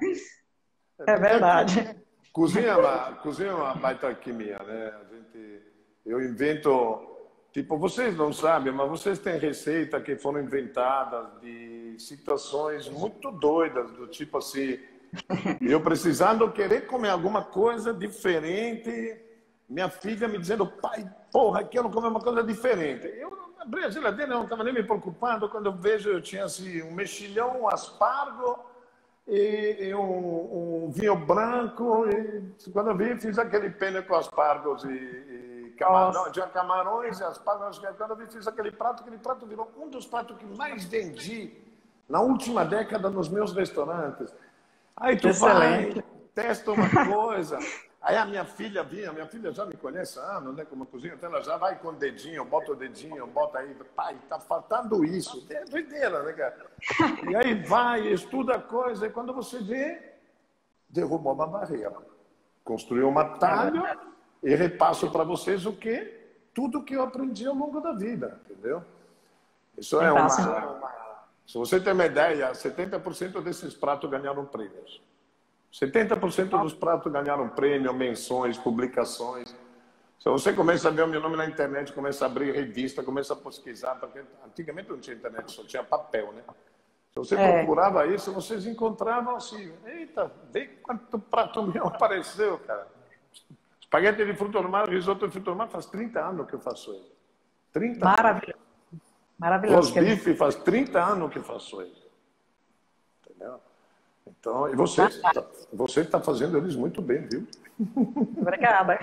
É porque aqui, verdade. cozinha, é uma- cozinha é uma baita alquimia, né? A gente, eu invento, tipo, vocês não sabem, mas vocês têm receita que foram inventadas de situações muito doidas, do tipo assim, Eu precisando querer comer alguma coisa diferente, minha filha me dizendo, pai, porra, quero comer uma coisa diferente. Eu abri a geladeira, não estava nem me preocupando, quando eu vejo, eu tinha assim, um mexilhão, um aspargo e, e um, um vinho branco, e quando eu vi, fiz aquele penne com aspargos e, e camarão, tinha camarões e aspargos, quando eu vi, fiz aquele prato, aquele prato virou um dos pratos que mais vendi na última década nos meus restaurantes. Aí tu Excelente. vai, testa uma coisa. Aí a minha filha vinha, minha filha já me conhece há anos, né, como cozinha, então ela já vai com o dedinho, bota o dedinho, bota aí, pai, tá faltando isso. É doideira, né, cara? E aí vai, estuda a coisa, e quando você vê, derrubou uma barreira. Construiu uma talha e repasso para vocês o quê? Tudo que eu aprendi ao longo da vida, entendeu? Isso é uma... Se você tem uma ideia, setenta por cento desses pratos ganharam prêmios. setenta por cento dos pratos ganharam prêmio, menções, publicações. Se você começa a ver o meu nome na internet, começa a abrir revista, começa a pesquisar, porque antigamente não tinha internet, só tinha papel, né? Se você é. procurava isso, vocês encontravam assim, eita, vê quanto prato meu apareceu, cara. Espaguete de fruto do mar, risoto de fruto do mar, faz trinta anos que eu faço isso. trinta Maravilha. anos. Maravilhoso. Os bife faz trinta anos que faço isso. Entendeu? Então, e você está você tá fazendo eles muito bem, viu? Obrigada.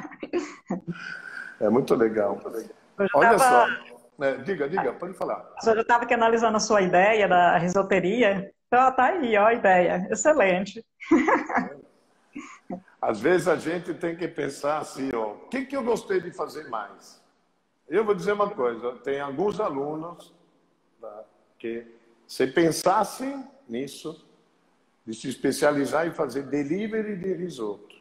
É muito legal. Muito legal. Olha tava... só. É, diga, diga, pode falar. Eu já estava aqui analisando a sua ideia da risoteria. Então, tá aí, ó, a ideia. Excelente. Às vezes a gente tem que pensar assim, ó, o que, que eu gostei de fazer mais? Eu vou dizer uma coisa, tem alguns alunos, tá, que se pensassem nisso, de se especializar em fazer delivery de risoto.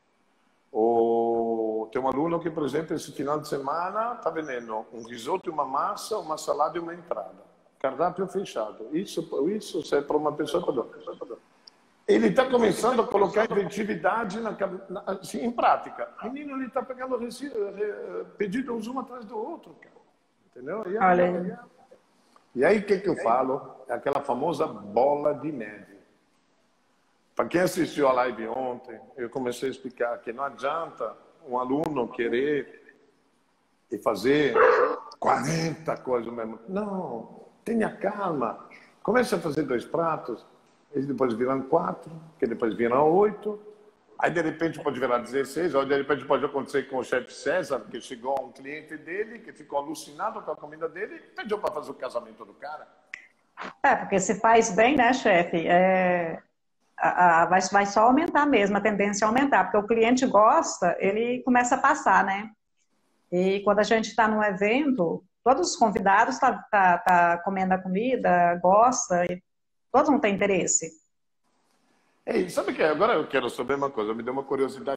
Ou tem um aluno que, por exemplo, esse final de semana está vendendo um risoto, uma massa, uma salada e uma entrada. Cardápio fechado. Isso, isso serve para uma pessoa para outra. Ele está começando a colocar inventividade na, na, assim, em prática. O menino ele está pegando pedidos um atrás do outro, cara. Entendeu? E aí, e aí o que, que eu falo? É aquela famosa bola de neve. Para quem assistiu a live ontem, eu comecei a explicar que não adianta um aluno querer e fazer quarenta coisas ao mesmo tempo. Não, tenha calma. Comece a fazer dois pratos. Eles depois viram quatro, que depois viram oito, aí de repente pode virar dezesseis, ou de repente pode acontecer com o chefe César, que chegou um cliente dele, que ficou alucinado com a comida dele, e pediu para fazer o casamento do cara. É, porque se faz bem, né, chefe, é, a, a, vai, vai só aumentar mesmo, a tendência é aumentar, porque o cliente gosta, ele começa a passar, né? E quando a gente está num evento, todos os convidados estão tá, tá, tá comendo a comida, gosta, e todos não têm interesse. Ei, sabe o que? Agora eu quero saber uma coisa, me deu uma curiosidade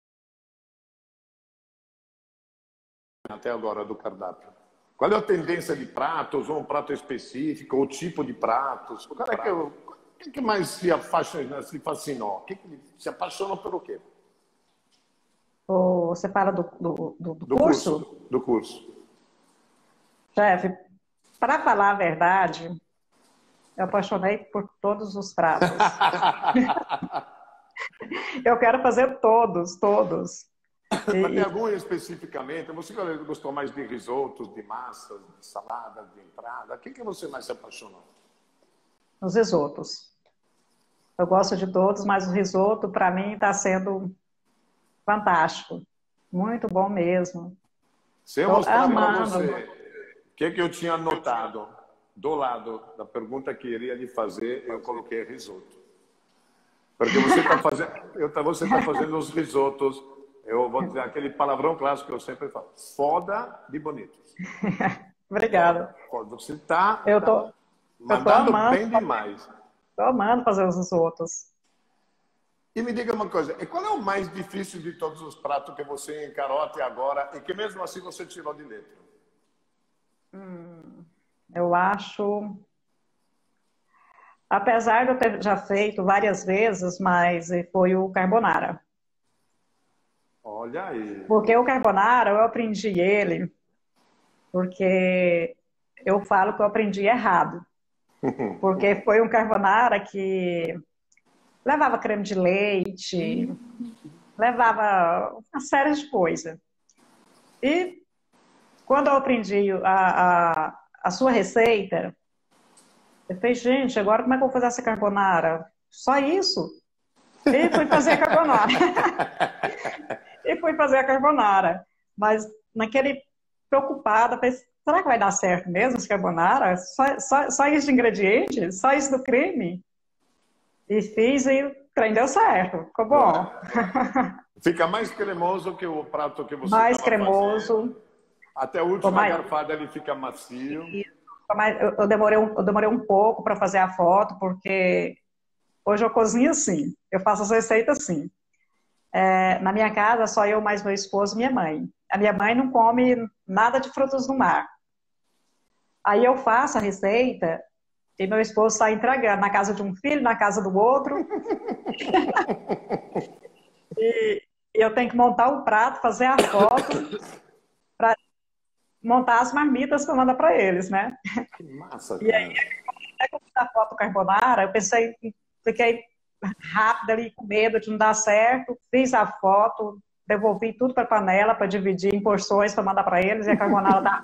até agora do cardápio. Qual é a tendência de pratos, ou um prato específico, ou tipo de pratos? Qual é que, eu, o que, que mais se apaixonou, se fascinou? O que, que se apaixonou pelo quê? Ou você fala do, do, do, do, do curso? curso? Do curso. Chefe, para falar a verdade, eu apaixonei por todos os pratos. Eu quero fazer todos, todos. E... Mas tem algum especificamente? Você gostou mais de risotos, de massas, de saladas, de entrada? O que, que você mais se apaixonou? Os risotos. Eu gosto de todos, mas o risoto, para mim, está sendo fantástico. Muito bom mesmo. Se eu mostrar para você o que, que eu tinha anotado do lado da pergunta que iria lhe fazer, eu coloquei risoto. Porque você está fazendo, eu, você tá fazendo os risotos, eu vou dizer aquele palavrão clássico que eu sempre falo, foda de bonitos. Obrigada. Foda. Você está eu tô, mandando eu tô bem demais. Estou amando fazer os risotos. E me diga uma coisa, e qual é o mais difícil de todos os pratos que você encarou até agora e que mesmo assim você tirou de letra? Hum, eu acho... Apesar de eu ter já feito várias vezes, mas foi o carbonara. Olha aí. Porque o carbonara, eu aprendi ele, porque eu falo que eu aprendi errado. Porque foi um carbonara que Levava creme de leite, levava uma série de coisas. E quando eu aprendi a, a, a sua receita, eu falei, gente, agora como é que eu vou fazer essa carbonara? Só isso? E fui fazer a carbonara. E fui fazer a carbonara. Mas naquele preocupada, pensei, será que vai dar certo mesmo essa carbonara? Só, só, só isso de ingrediente? Só isso do creme? E fiz e o trem deu certo. Ficou bom. Fica mais cremoso que o prato que você Mais estava cremoso. fazendo. Até a última mais... garfada ele fica macio. Eu, eu, demorei um, eu demorei um pouco para fazer a foto, porque hoje eu cozinho assim. Eu faço as receitas assim. É, na minha casa, só eu, mais meu esposo e minha mãe. A minha mãe não come nada de frutos do mar. Aí eu faço a receita e meu esposo sai entregando na casa de um filho, na casa do outro. E eu tenho que montar o prato, fazer a foto, para montar as marmitas para mandar para eles, né? Que massa, cara. E aí, quando eu fiz a foto carbonara, eu pensei, fiquei rápida ali, com medo de não dar certo, fiz a foto, devolvi tudo para a panela para dividir em porções para mandar para eles e a carbonara tá.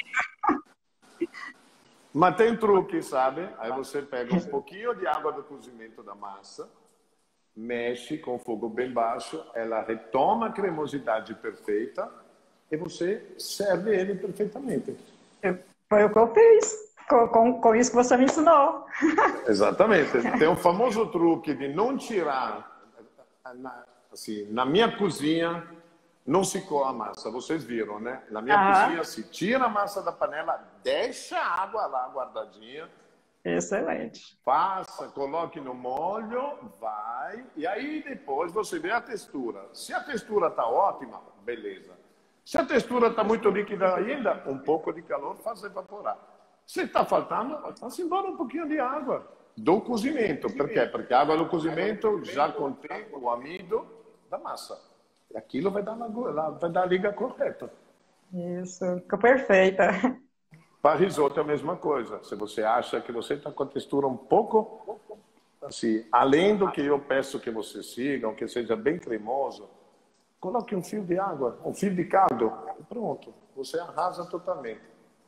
Mas tem truque, sabe? Aí você pega um pouquinho de água do cozimento da massa, mexe com fogo bem baixo, ela retoma a cremosidade perfeita e você serve ele perfeitamente. Foi o que eu fiz, com, com, com isso que você me ensinou. Exatamente. Tem um famoso truque de não tirar, assim, na minha cozinha não se coa a massa, vocês viram, né? Na minha ah. cozinha se tira a massa da panela, deixa a água lá guardadinha. Excelente. Passa, coloque no molho, vai, e aí depois você vê a textura. Se a textura está ótima, beleza. Se a textura está muito líquida ainda, um pouco de calor faz evaporar. Se está faltando, passa embora um pouquinho de água do cozimento. Por quê? Porque a água do cozimento já contém o amido da massa. E aquilo vai dar, na, vai dar a liga correta. Isso, ficou perfeita. Para risoto é a mesma coisa. Se você acha que você está com a textura um pouco, assim, além do que eu peço que você siga, que seja bem cremoso, coloque um fio de água, um fio de caldo, e pronto. Você arrasa totalmente.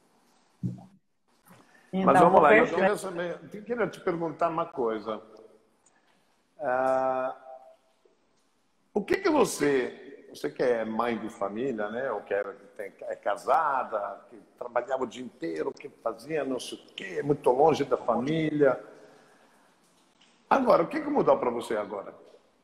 Então, mas vamos lá, eu queria, saber, eu queria te perguntar uma coisa. Uh, o que que você, você que é mãe de família, né? Ou que é, é casada, que trabalhava o dia inteiro, que fazia não sei o quê, muito longe da família. Agora, o que que mudou para você agora?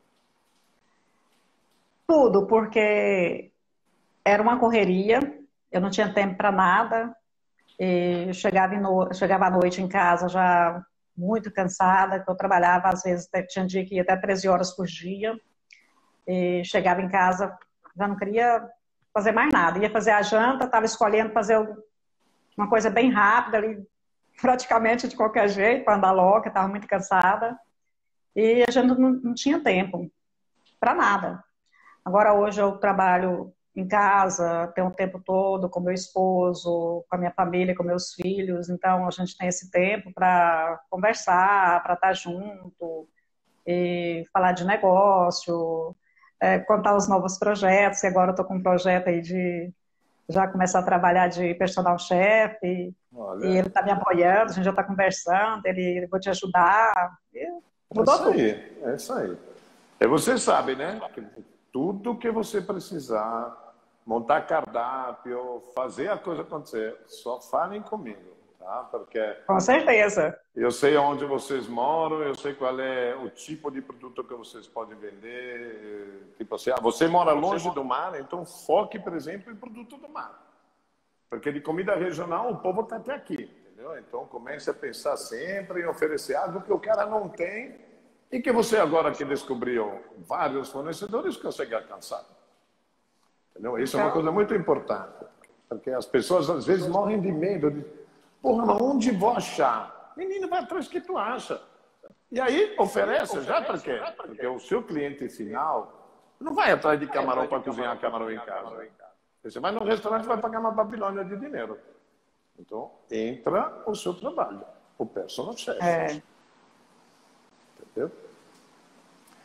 Tudo, porque era uma correria, eu não tinha tempo para nada. E chegava, no, chegava à noite em casa já muito cansada, que eu trabalhava, às vezes, tinha dia que ia até treze horas por dia. E chegava em casa, já não queria fazer mais nada. Ia fazer a janta, estava escolhendo fazer uma coisa bem rápida, ali, praticamente de qualquer jeito, para andar logo, estava muito cansada. E a gente não, não tinha tempo para nada. Agora, hoje, eu trabalho em casa, tenho o tempo todo com meu esposo, com a minha família, com meus filhos, então a gente tem esse tempo para conversar, para estar junto, e falar de negócio, é, contar os novos projetos, que agora eu estou com um projeto aí de já começar a trabalhar de personal chef, e, e ele está me apoiando, a gente já está conversando, ele, vou te ajudar, e mudou é tudo. Aí, é isso aí. E você sabe, né? Tudo que você precisar, montar cardápio, fazer a coisa acontecer, só falem comigo, tá? Porque com certeza. Eu sei onde vocês moram, eu sei qual é o tipo de produto que vocês podem vender. Tipo assim, você mora longe do mar, então foque, por exemplo, em produto do mar. Porque de comida regional o povo está até aqui, entendeu? Então comece a pensar sempre em oferecer algo que o cara não tem e que você agora que descobriu vários fornecedores consegue alcançar. Entendeu? Isso é uma coisa muito importante, porque as pessoas às vezes morrem de medo de, porra, mas onde vou achar? Menino, vai atrás que tu acha. E aí oferece, já para quê? Porque o seu cliente final não vai atrás de camarão para cozinhar camarão em casa. Você vai no restaurante e vai pagar uma babilônia de dinheiro. Então, entra o seu trabalho, o personal chef. É. Entendeu?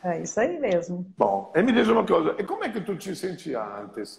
É isso aí mesmo. Bom, e me diz uma coisa, e como é que tu te sentia antes?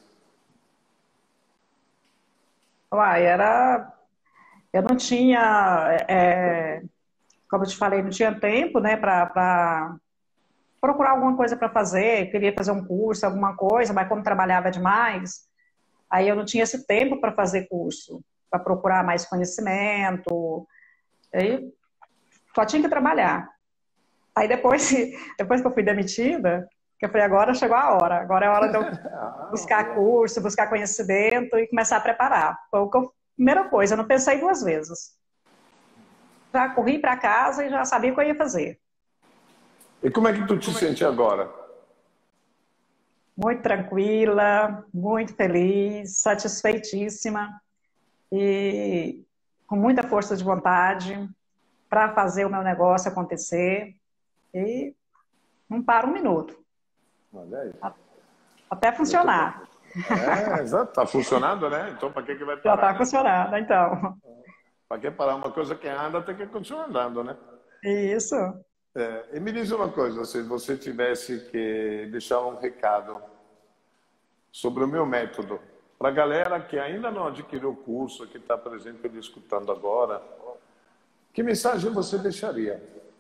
Uai, era... Eu não tinha, é, como eu te falei, não tinha tempo, né, para procurar alguma coisa para fazer. Queria fazer um curso, alguma coisa, mas como trabalhava demais, aí eu não tinha esse tempo para fazer curso, para procurar mais conhecimento. Aí só tinha que trabalhar. Aí depois, depois que eu fui demitida, que eu falei, agora chegou a hora. Agora é a hora de eu buscar curso, buscar conhecimento e começar a preparar. Foi o que eu, primeira coisa, eu não pensei duas vezes. Já corri para casa e já sabia o que eu ia fazer. E como é que tu te sente agora? Muito tranquila, muito feliz, satisfeitíssima e com muita força de vontade para fazer o meu negócio acontecer. E não para um minuto. Olha aí. Até funcionar. É, exato. Tá funcionando, né? Então, para que que vai parar? Já está Né? funcionando, então. Para que parar uma coisa que anda, tem que continuar andando, né? Isso. É, e me diz uma coisa, se você tivesse que deixar um recado sobre o meu método, para a galera que ainda não adquiriu o curso, que está, por exemplo, escutando agora, que mensagem você deixaria?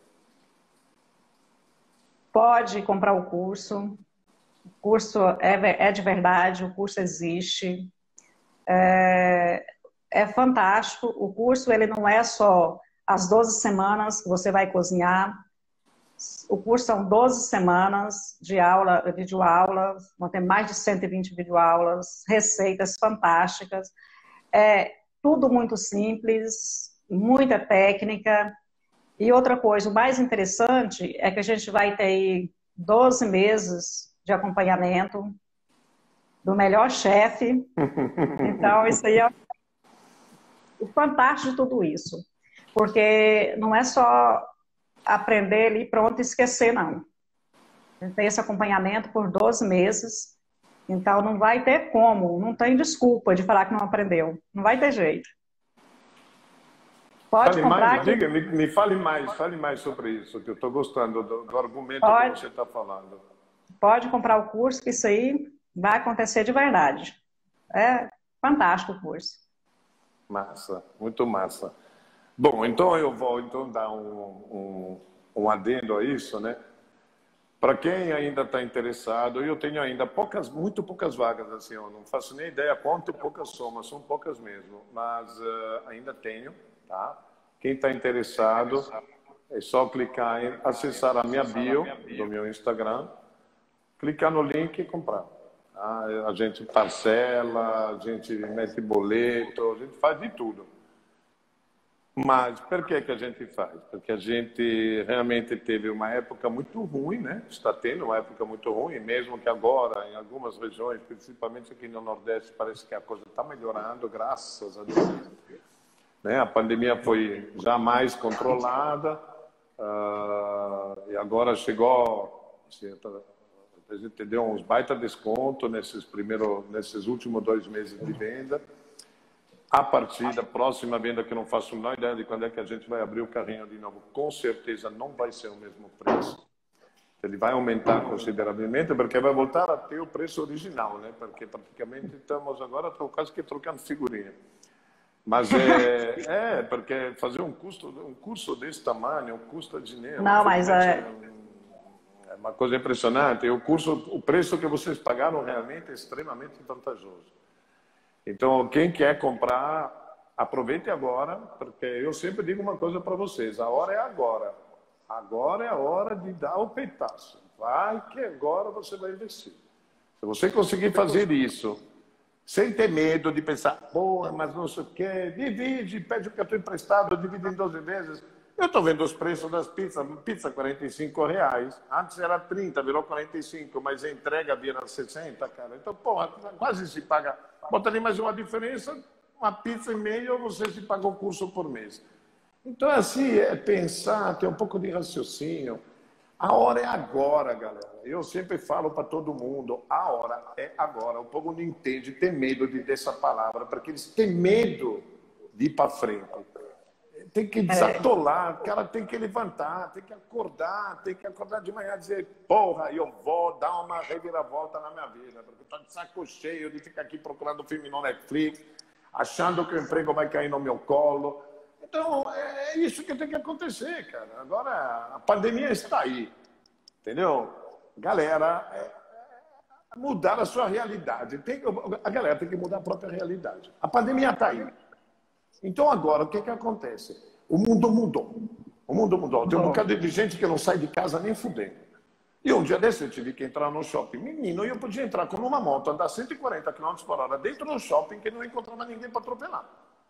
Pode comprar o curso. O curso é, é de verdade, o curso existe. É, é fantástico. O curso ele não é só as doze semanas que você vai cozinhar. O curso são doze semanas de aula, videoaulas, vão ter mais de cento e vinte videoaulas, receitas fantásticas. É tudo muito simples, muita técnica. E outra coisa, o mais interessante é que a gente vai ter aí doze meses de acompanhamento do melhor chefe. Então, isso aí é o fantástico de tudo isso. Porque não é só aprender ali pronto e esquecer, não. A gente tem esse acompanhamento por doze meses, então não vai ter como, não tem desculpa de falar que não aprendeu. Não vai ter jeito. Pode Fale comprar mais, aqui. diga, me, me fale mais, fale mais sobre isso, que eu estou gostando do, do argumento Pode. que você está falando. Pode comprar o curso, que isso aí vai acontecer de verdade. É fantástico o curso. Massa, muito massa. Bom, então eu vou então dar um, um, um adendo a isso, né? Para quem ainda está interessado, eu tenho ainda poucas, muito poucas vagas, assim, eu não faço nem ideia quanto poucas são, mas são poucas mesmo, mas uh, ainda tenho, tá? Quem está interessado, é só clicar em acessar a minha bio do meu Instagram, clicar no link e comprar. Tá? A gente parcela, a gente mete boleto, a gente faz de tudo. Mas por que que a gente faz? Porque a gente realmente teve uma época muito ruim, né? Está tendo uma época muito ruim, mesmo que agora, em algumas regiões, principalmente aqui no Nordeste, parece que a coisa está melhorando, graças a Deus. Né? A pandemia foi já mais controlada, uh, e agora chegou, assim, a gente deu uns baita desconto nesses, primeiros, nesses últimos dois meses de venda. A partir da próxima venda, que eu não faço a menor ideia de quando é que a gente vai abrir o carrinho de novo, com certeza não vai ser o mesmo preço. Ele vai aumentar consideravelmente, porque vai voltar a ter o preço original, né? Porque praticamente estamos agora quase que trocando figurinha. Mas é, é porque fazer um, custo, um curso desse tamanho custa dinheiro. Não, mas é... é uma coisa impressionante. O curso, o preço que vocês pagaram realmente é extremamente vantajoso. Então, quem quer comprar, aproveite agora, porque eu sempre digo uma coisa para vocês, a hora é agora. Agora é a hora de dar o peitaço. Vai que agora você vai investir. Se você conseguir fazer isso, sem ter medo de pensar, pô, mas não sei o quê, divide, pede o cartão emprestado, divide em doze vezes. Eu estou vendo os preços das pizzas, pizza quarenta e cinco reais, antes era trinta, virou quarenta e cinco, mas a entrega vira sessenta, cara. Então, pô, quase se paga. Bota ali mais uma diferença, uma pizza e meia, ou você se paga o curso por mês. Então, assim, é pensar, ter um pouco de raciocínio. A hora é agora, galera. Eu sempre falo para todo mundo, a hora é agora. O povo não entende, tem medo de ter essa palavra, porque eles têm medo de ir para frente. tem que desatolar, o cara tem que levantar, tem que acordar, tem que acordar de manhã e dizer, porra, eu vou dar uma reviravolta na minha vida, porque estou de saco cheio de ficar aqui procurando filme no Netflix, achando que o emprego vai cair no meu colo. Então, é isso que tem que acontecer, cara. Agora, a pandemia está aí, entendeu? Galera, é, é mudar a sua realidade. Tem, a galera tem que mudar a própria realidade. A pandemia está aí. Então, agora, o que que acontece? O mundo mudou. O mundo mudou. Tem um bocado de gente que não sai de casa nem fudendo. E um dia desse eu tive que entrar no shopping. Menino, eu podia entrar com uma moto, andar cento e quarenta quilômetros por hora dentro do shopping que não encontrava ninguém para atropelar.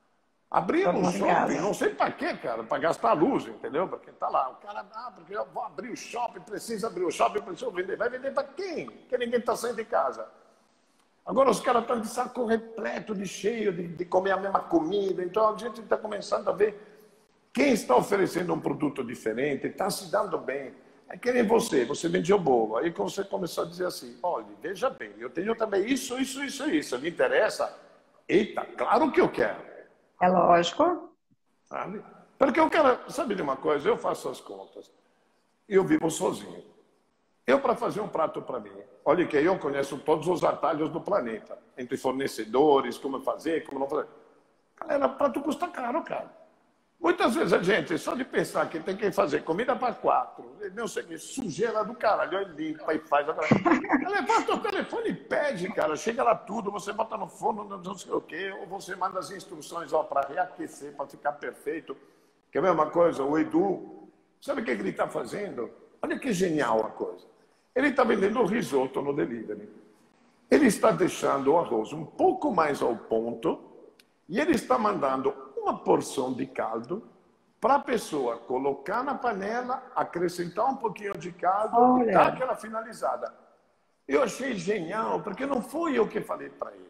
Abrir um shopping, não sei para quê, cara, para gastar luz, entendeu? Porque tá lá, o cara, ah, porque eu vou abrir o shopping, precisa abrir o shopping, precisa vender. Vai vender para quem? Porque ninguém está saindo de casa. Agora os caras estão de saco repleto, de cheio, de, de comer a mesma comida. Então a gente está começando a ver quem está oferecendo um produto diferente, está se dando bem. É que nem você, você vendia o bolo. Aí você começou a dizer assim, olha, veja bem, eu tenho também isso, isso, isso, isso. Me interessa? Eita, claro que eu quero. É lógico. Sabe? Porque o cara, sabe de uma coisa? Eu faço as contas. E eu vivo sozinho. Eu, para fazer um prato para mim, olha que eu conheço todos os atalhos do planeta. Entre fornecedores, como fazer, como não fazer. Galera, prato custa caro, cara. Muitas vezes a gente, só de pensar que tem que fazer comida para quatro, não sei o que, sujeira do caralho, aí limpa e faz. Levanta o telefone e pede, cara. Chega lá tudo, você bota no forno, não sei o que, ou você manda as instruções para reaquecer, para ficar perfeito. Que é a mesma coisa, o Edu, sabe o que ele está fazendo? Olha que genial a coisa. Ele está vendendo o risoto no delivery. Ele está deixando o arroz um pouco mais ao ponto e ele está mandando uma porção de caldo para a pessoa colocar na panela, acrescentar um pouquinho de caldo Olha. e dar aquela finalizada. Eu achei genial, porque não fui eu que falei para ele.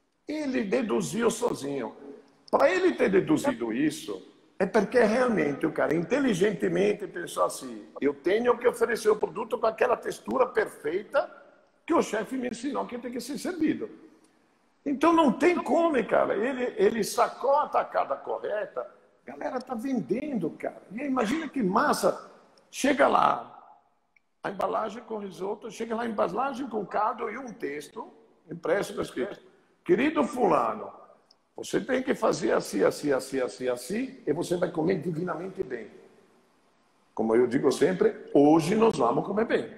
Ele deduziu sozinho. Para ele ter deduzido isso, é porque realmente o cara inteligentemente pensou assim, eu tenho que oferecer o produto com aquela textura perfeita que o chefe me ensinou que tem que ser servido. Então não tem como, cara. Ele, ele sacou a tacada correta, a galera está vendendo, cara. E aí, imagina que massa. Chega lá, a embalagem com risoto, chega lá a embalagem com caldo e um texto impresso com escrito. Querido fulano, você tem que fazer assim, assim, assim, assim, assim, e você vai comer divinamente bem. Como eu digo sempre, hoje nós vamos comer bem.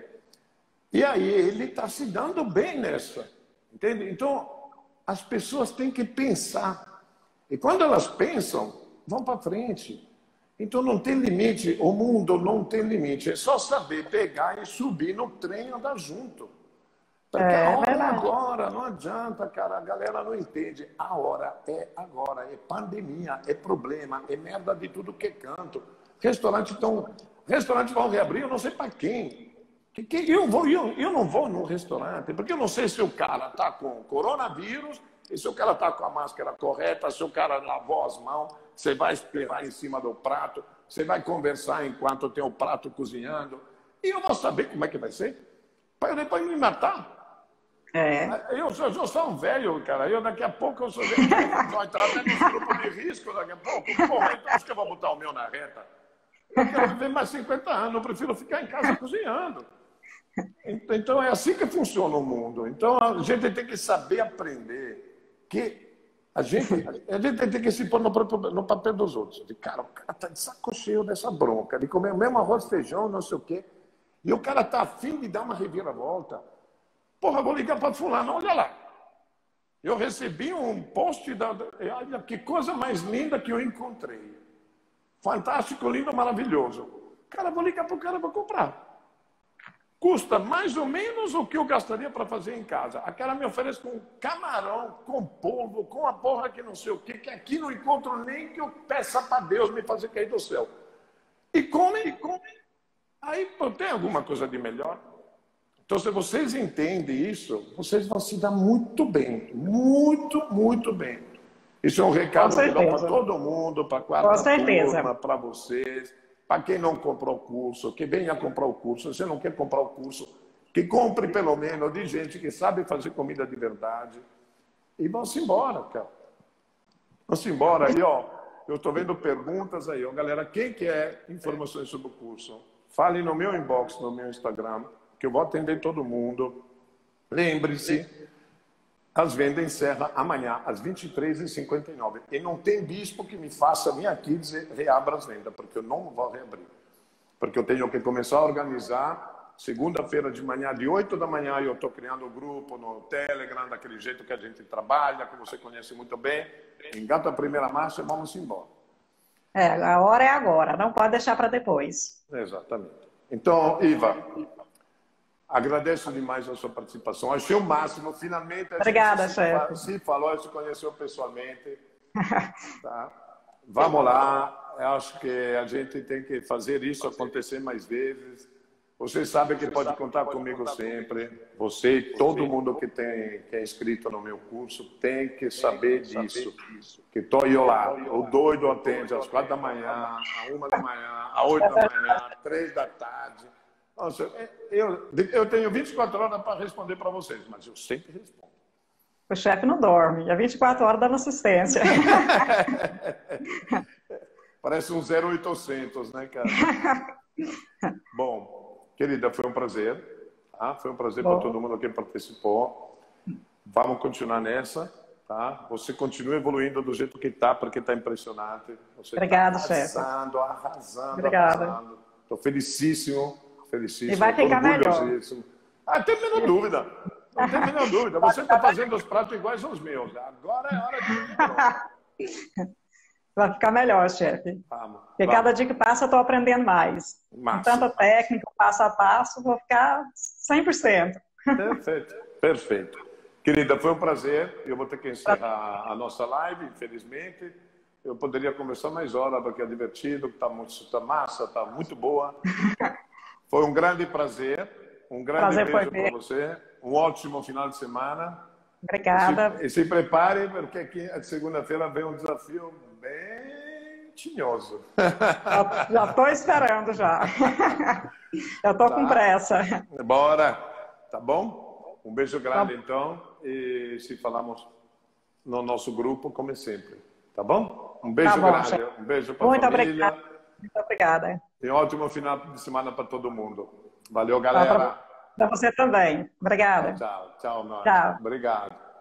E aí ele está se dando bem nessa. Entende? Então, as pessoas têm que pensar. E quando elas pensam, vão para frente. Então não tem limite. O mundo não tem limite. É só saber pegar e subir no trem e andar junto. Porque é, a hora é agora. Não adianta, cara. A galera não entende. A hora é agora. É pandemia, é problema, é merda de tudo que é canto. Restaurantes estão... Restaurantes vão reabrir, eu não sei para quem. Que, que, eu, vou, eu, eu não vou no restaurante, porque eu não sei se o cara está com coronavírus, e se o cara está com a máscara correta, se o cara lavou as mãos, você vai esperar em cima do prato, você vai conversar enquanto tem o prato cozinhando. E eu vou saber como é que vai ser, para eu depois me matar. É. Eu, sou, eu sou um velho, cara. Eu daqui a pouco eu sou velho. Vai entrar até no grupo de risco daqui a pouco. Porra, então acho que eu vou botar o meu na reta. Eu quero viver mais cinquenta anos, eu prefiro ficar em casa cozinhando. Então é assim que funciona o mundo. Então a gente tem que saber aprender que a gente, a gente tem que se pôr no, no papel dos outros. De, cara, o cara tá de saco cheio dessa bronca, de comer o mesmo arroz, feijão, não sei o quê. E o cara tá afim de dar uma reviravolta. Porra, vou ligar para fulano, olha lá. Eu recebi um post da... Olha que coisa mais linda que eu encontrei. Fantástico, lindo, maravilhoso. Cara, vou ligar para o cara, vou comprar. Custa mais ou menos o que eu gastaria para fazer em casa. A cara me oferece com camarão, com polvo, com a porra que não sei o quê, que aqui não encontro nem que eu peça para Deus me fazer cair do céu. E comem, e comem. Aí pô, tem alguma coisa de melhor? Então, se vocês entendem isso, vocês vão se dar muito bem. Muito, muito bem. Isso é um recado que dá para todo mundo, para a quarta turma, para vocês. Para quem não comprou o curso, que venha comprar o curso. Se você não quer comprar o curso, que compre pelo menos de gente que sabe fazer comida de verdade. E vão-se embora, cara. Vão-se embora. E, ó, eu estou vendo perguntas aí. Ó, galera, quem quer informações sobre o curso, fale no meu inbox, no meu Instagram, que eu vou atender todo mundo. Lembre-se, as vendas encerram amanhã, às vinte e três e cinquenta e nove. E não tem bispo que me faça vir aqui dizer reabra as vendas, porque eu não vou reabrir. Porque eu tenho que começar a organizar. Segunda-feira de manhã, de oito da manhã, eu estou criando um grupo no Telegram, daquele jeito que a gente trabalha, que você conhece muito bem. Engata a primeira marcha e vamos embora. É, a hora é agora, não pode deixar para depois. Exatamente. Então, Iva, agradeço demais a sua participação. Achei o máximo, finalmente a Obrigada, gente chefe. se, se falou, se conheceu pessoalmente. Tá? Vamos lá, eu acho que a gente tem que fazer isso acontecer mais vezes. Você sabe que pode contar comigo sempre. Você e todo mundo que, tem, que é inscrito no meu curso tem que saber disso. Que estou eu lá, o doido atende às quatro da manhã, à uma da manhã, às oito da manhã, às três da tarde. Nossa, eu, eu tenho vinte e quatro horas para responder para vocês, mas eu sempre respondo. O chefe não dorme, é vinte e quatro horas dando assistência. Parece um zero oitocentos, né, cara? Bom... Querida, foi um prazer. Tá? Foi um prazer para todo mundo que participou. Vamos continuar nessa. Tá? Você continua evoluindo do jeito que está, porque está impressionante. Você Obrigada, tá chefe. Arrasando, arrasando, Obrigada. arrasando. Estou felicíssimo, felicíssimo. E vai ficar melhor. Ah, não tem a menor dúvida. Não tem a menor dúvida. Você está fazendo os pratos iguais aos meus. Agora é hora de... Vai ficar melhor, chefe. Vamos, Porque vamos. cada dia que passa eu estou aprendendo mais. Massa. Com tanta técnica, passo a passo, vou ficar cem por cento. Perfeito, perfeito. Querida, foi um prazer. Eu vou ter que encerrar a nossa live, infelizmente. Eu poderia conversar mais horas, porque é divertido, está muito tá massa, está muito boa. Foi um grande prazer. Um grande Prazer beijo foi para você. Um ótimo final de semana. Obrigada. E se, e se prepare, porque aqui a segunda-feira vem um desafio bem tinhoso. Já estou esperando já. Eu estou Tá. com pressa. Bora, tá bom? Um beijo grande, Tá. então, e se falamos no nosso grupo, como sempre, tá bom? Um beijo Tá bom, grande, chefe. um beijo para a Muito família. obrigada. Muito obrigada. E um ótimo final de semana para todo mundo. Valeu, galera. Para você também. Obrigada. Tchau, tchau, meu. Tchau. Obrigado.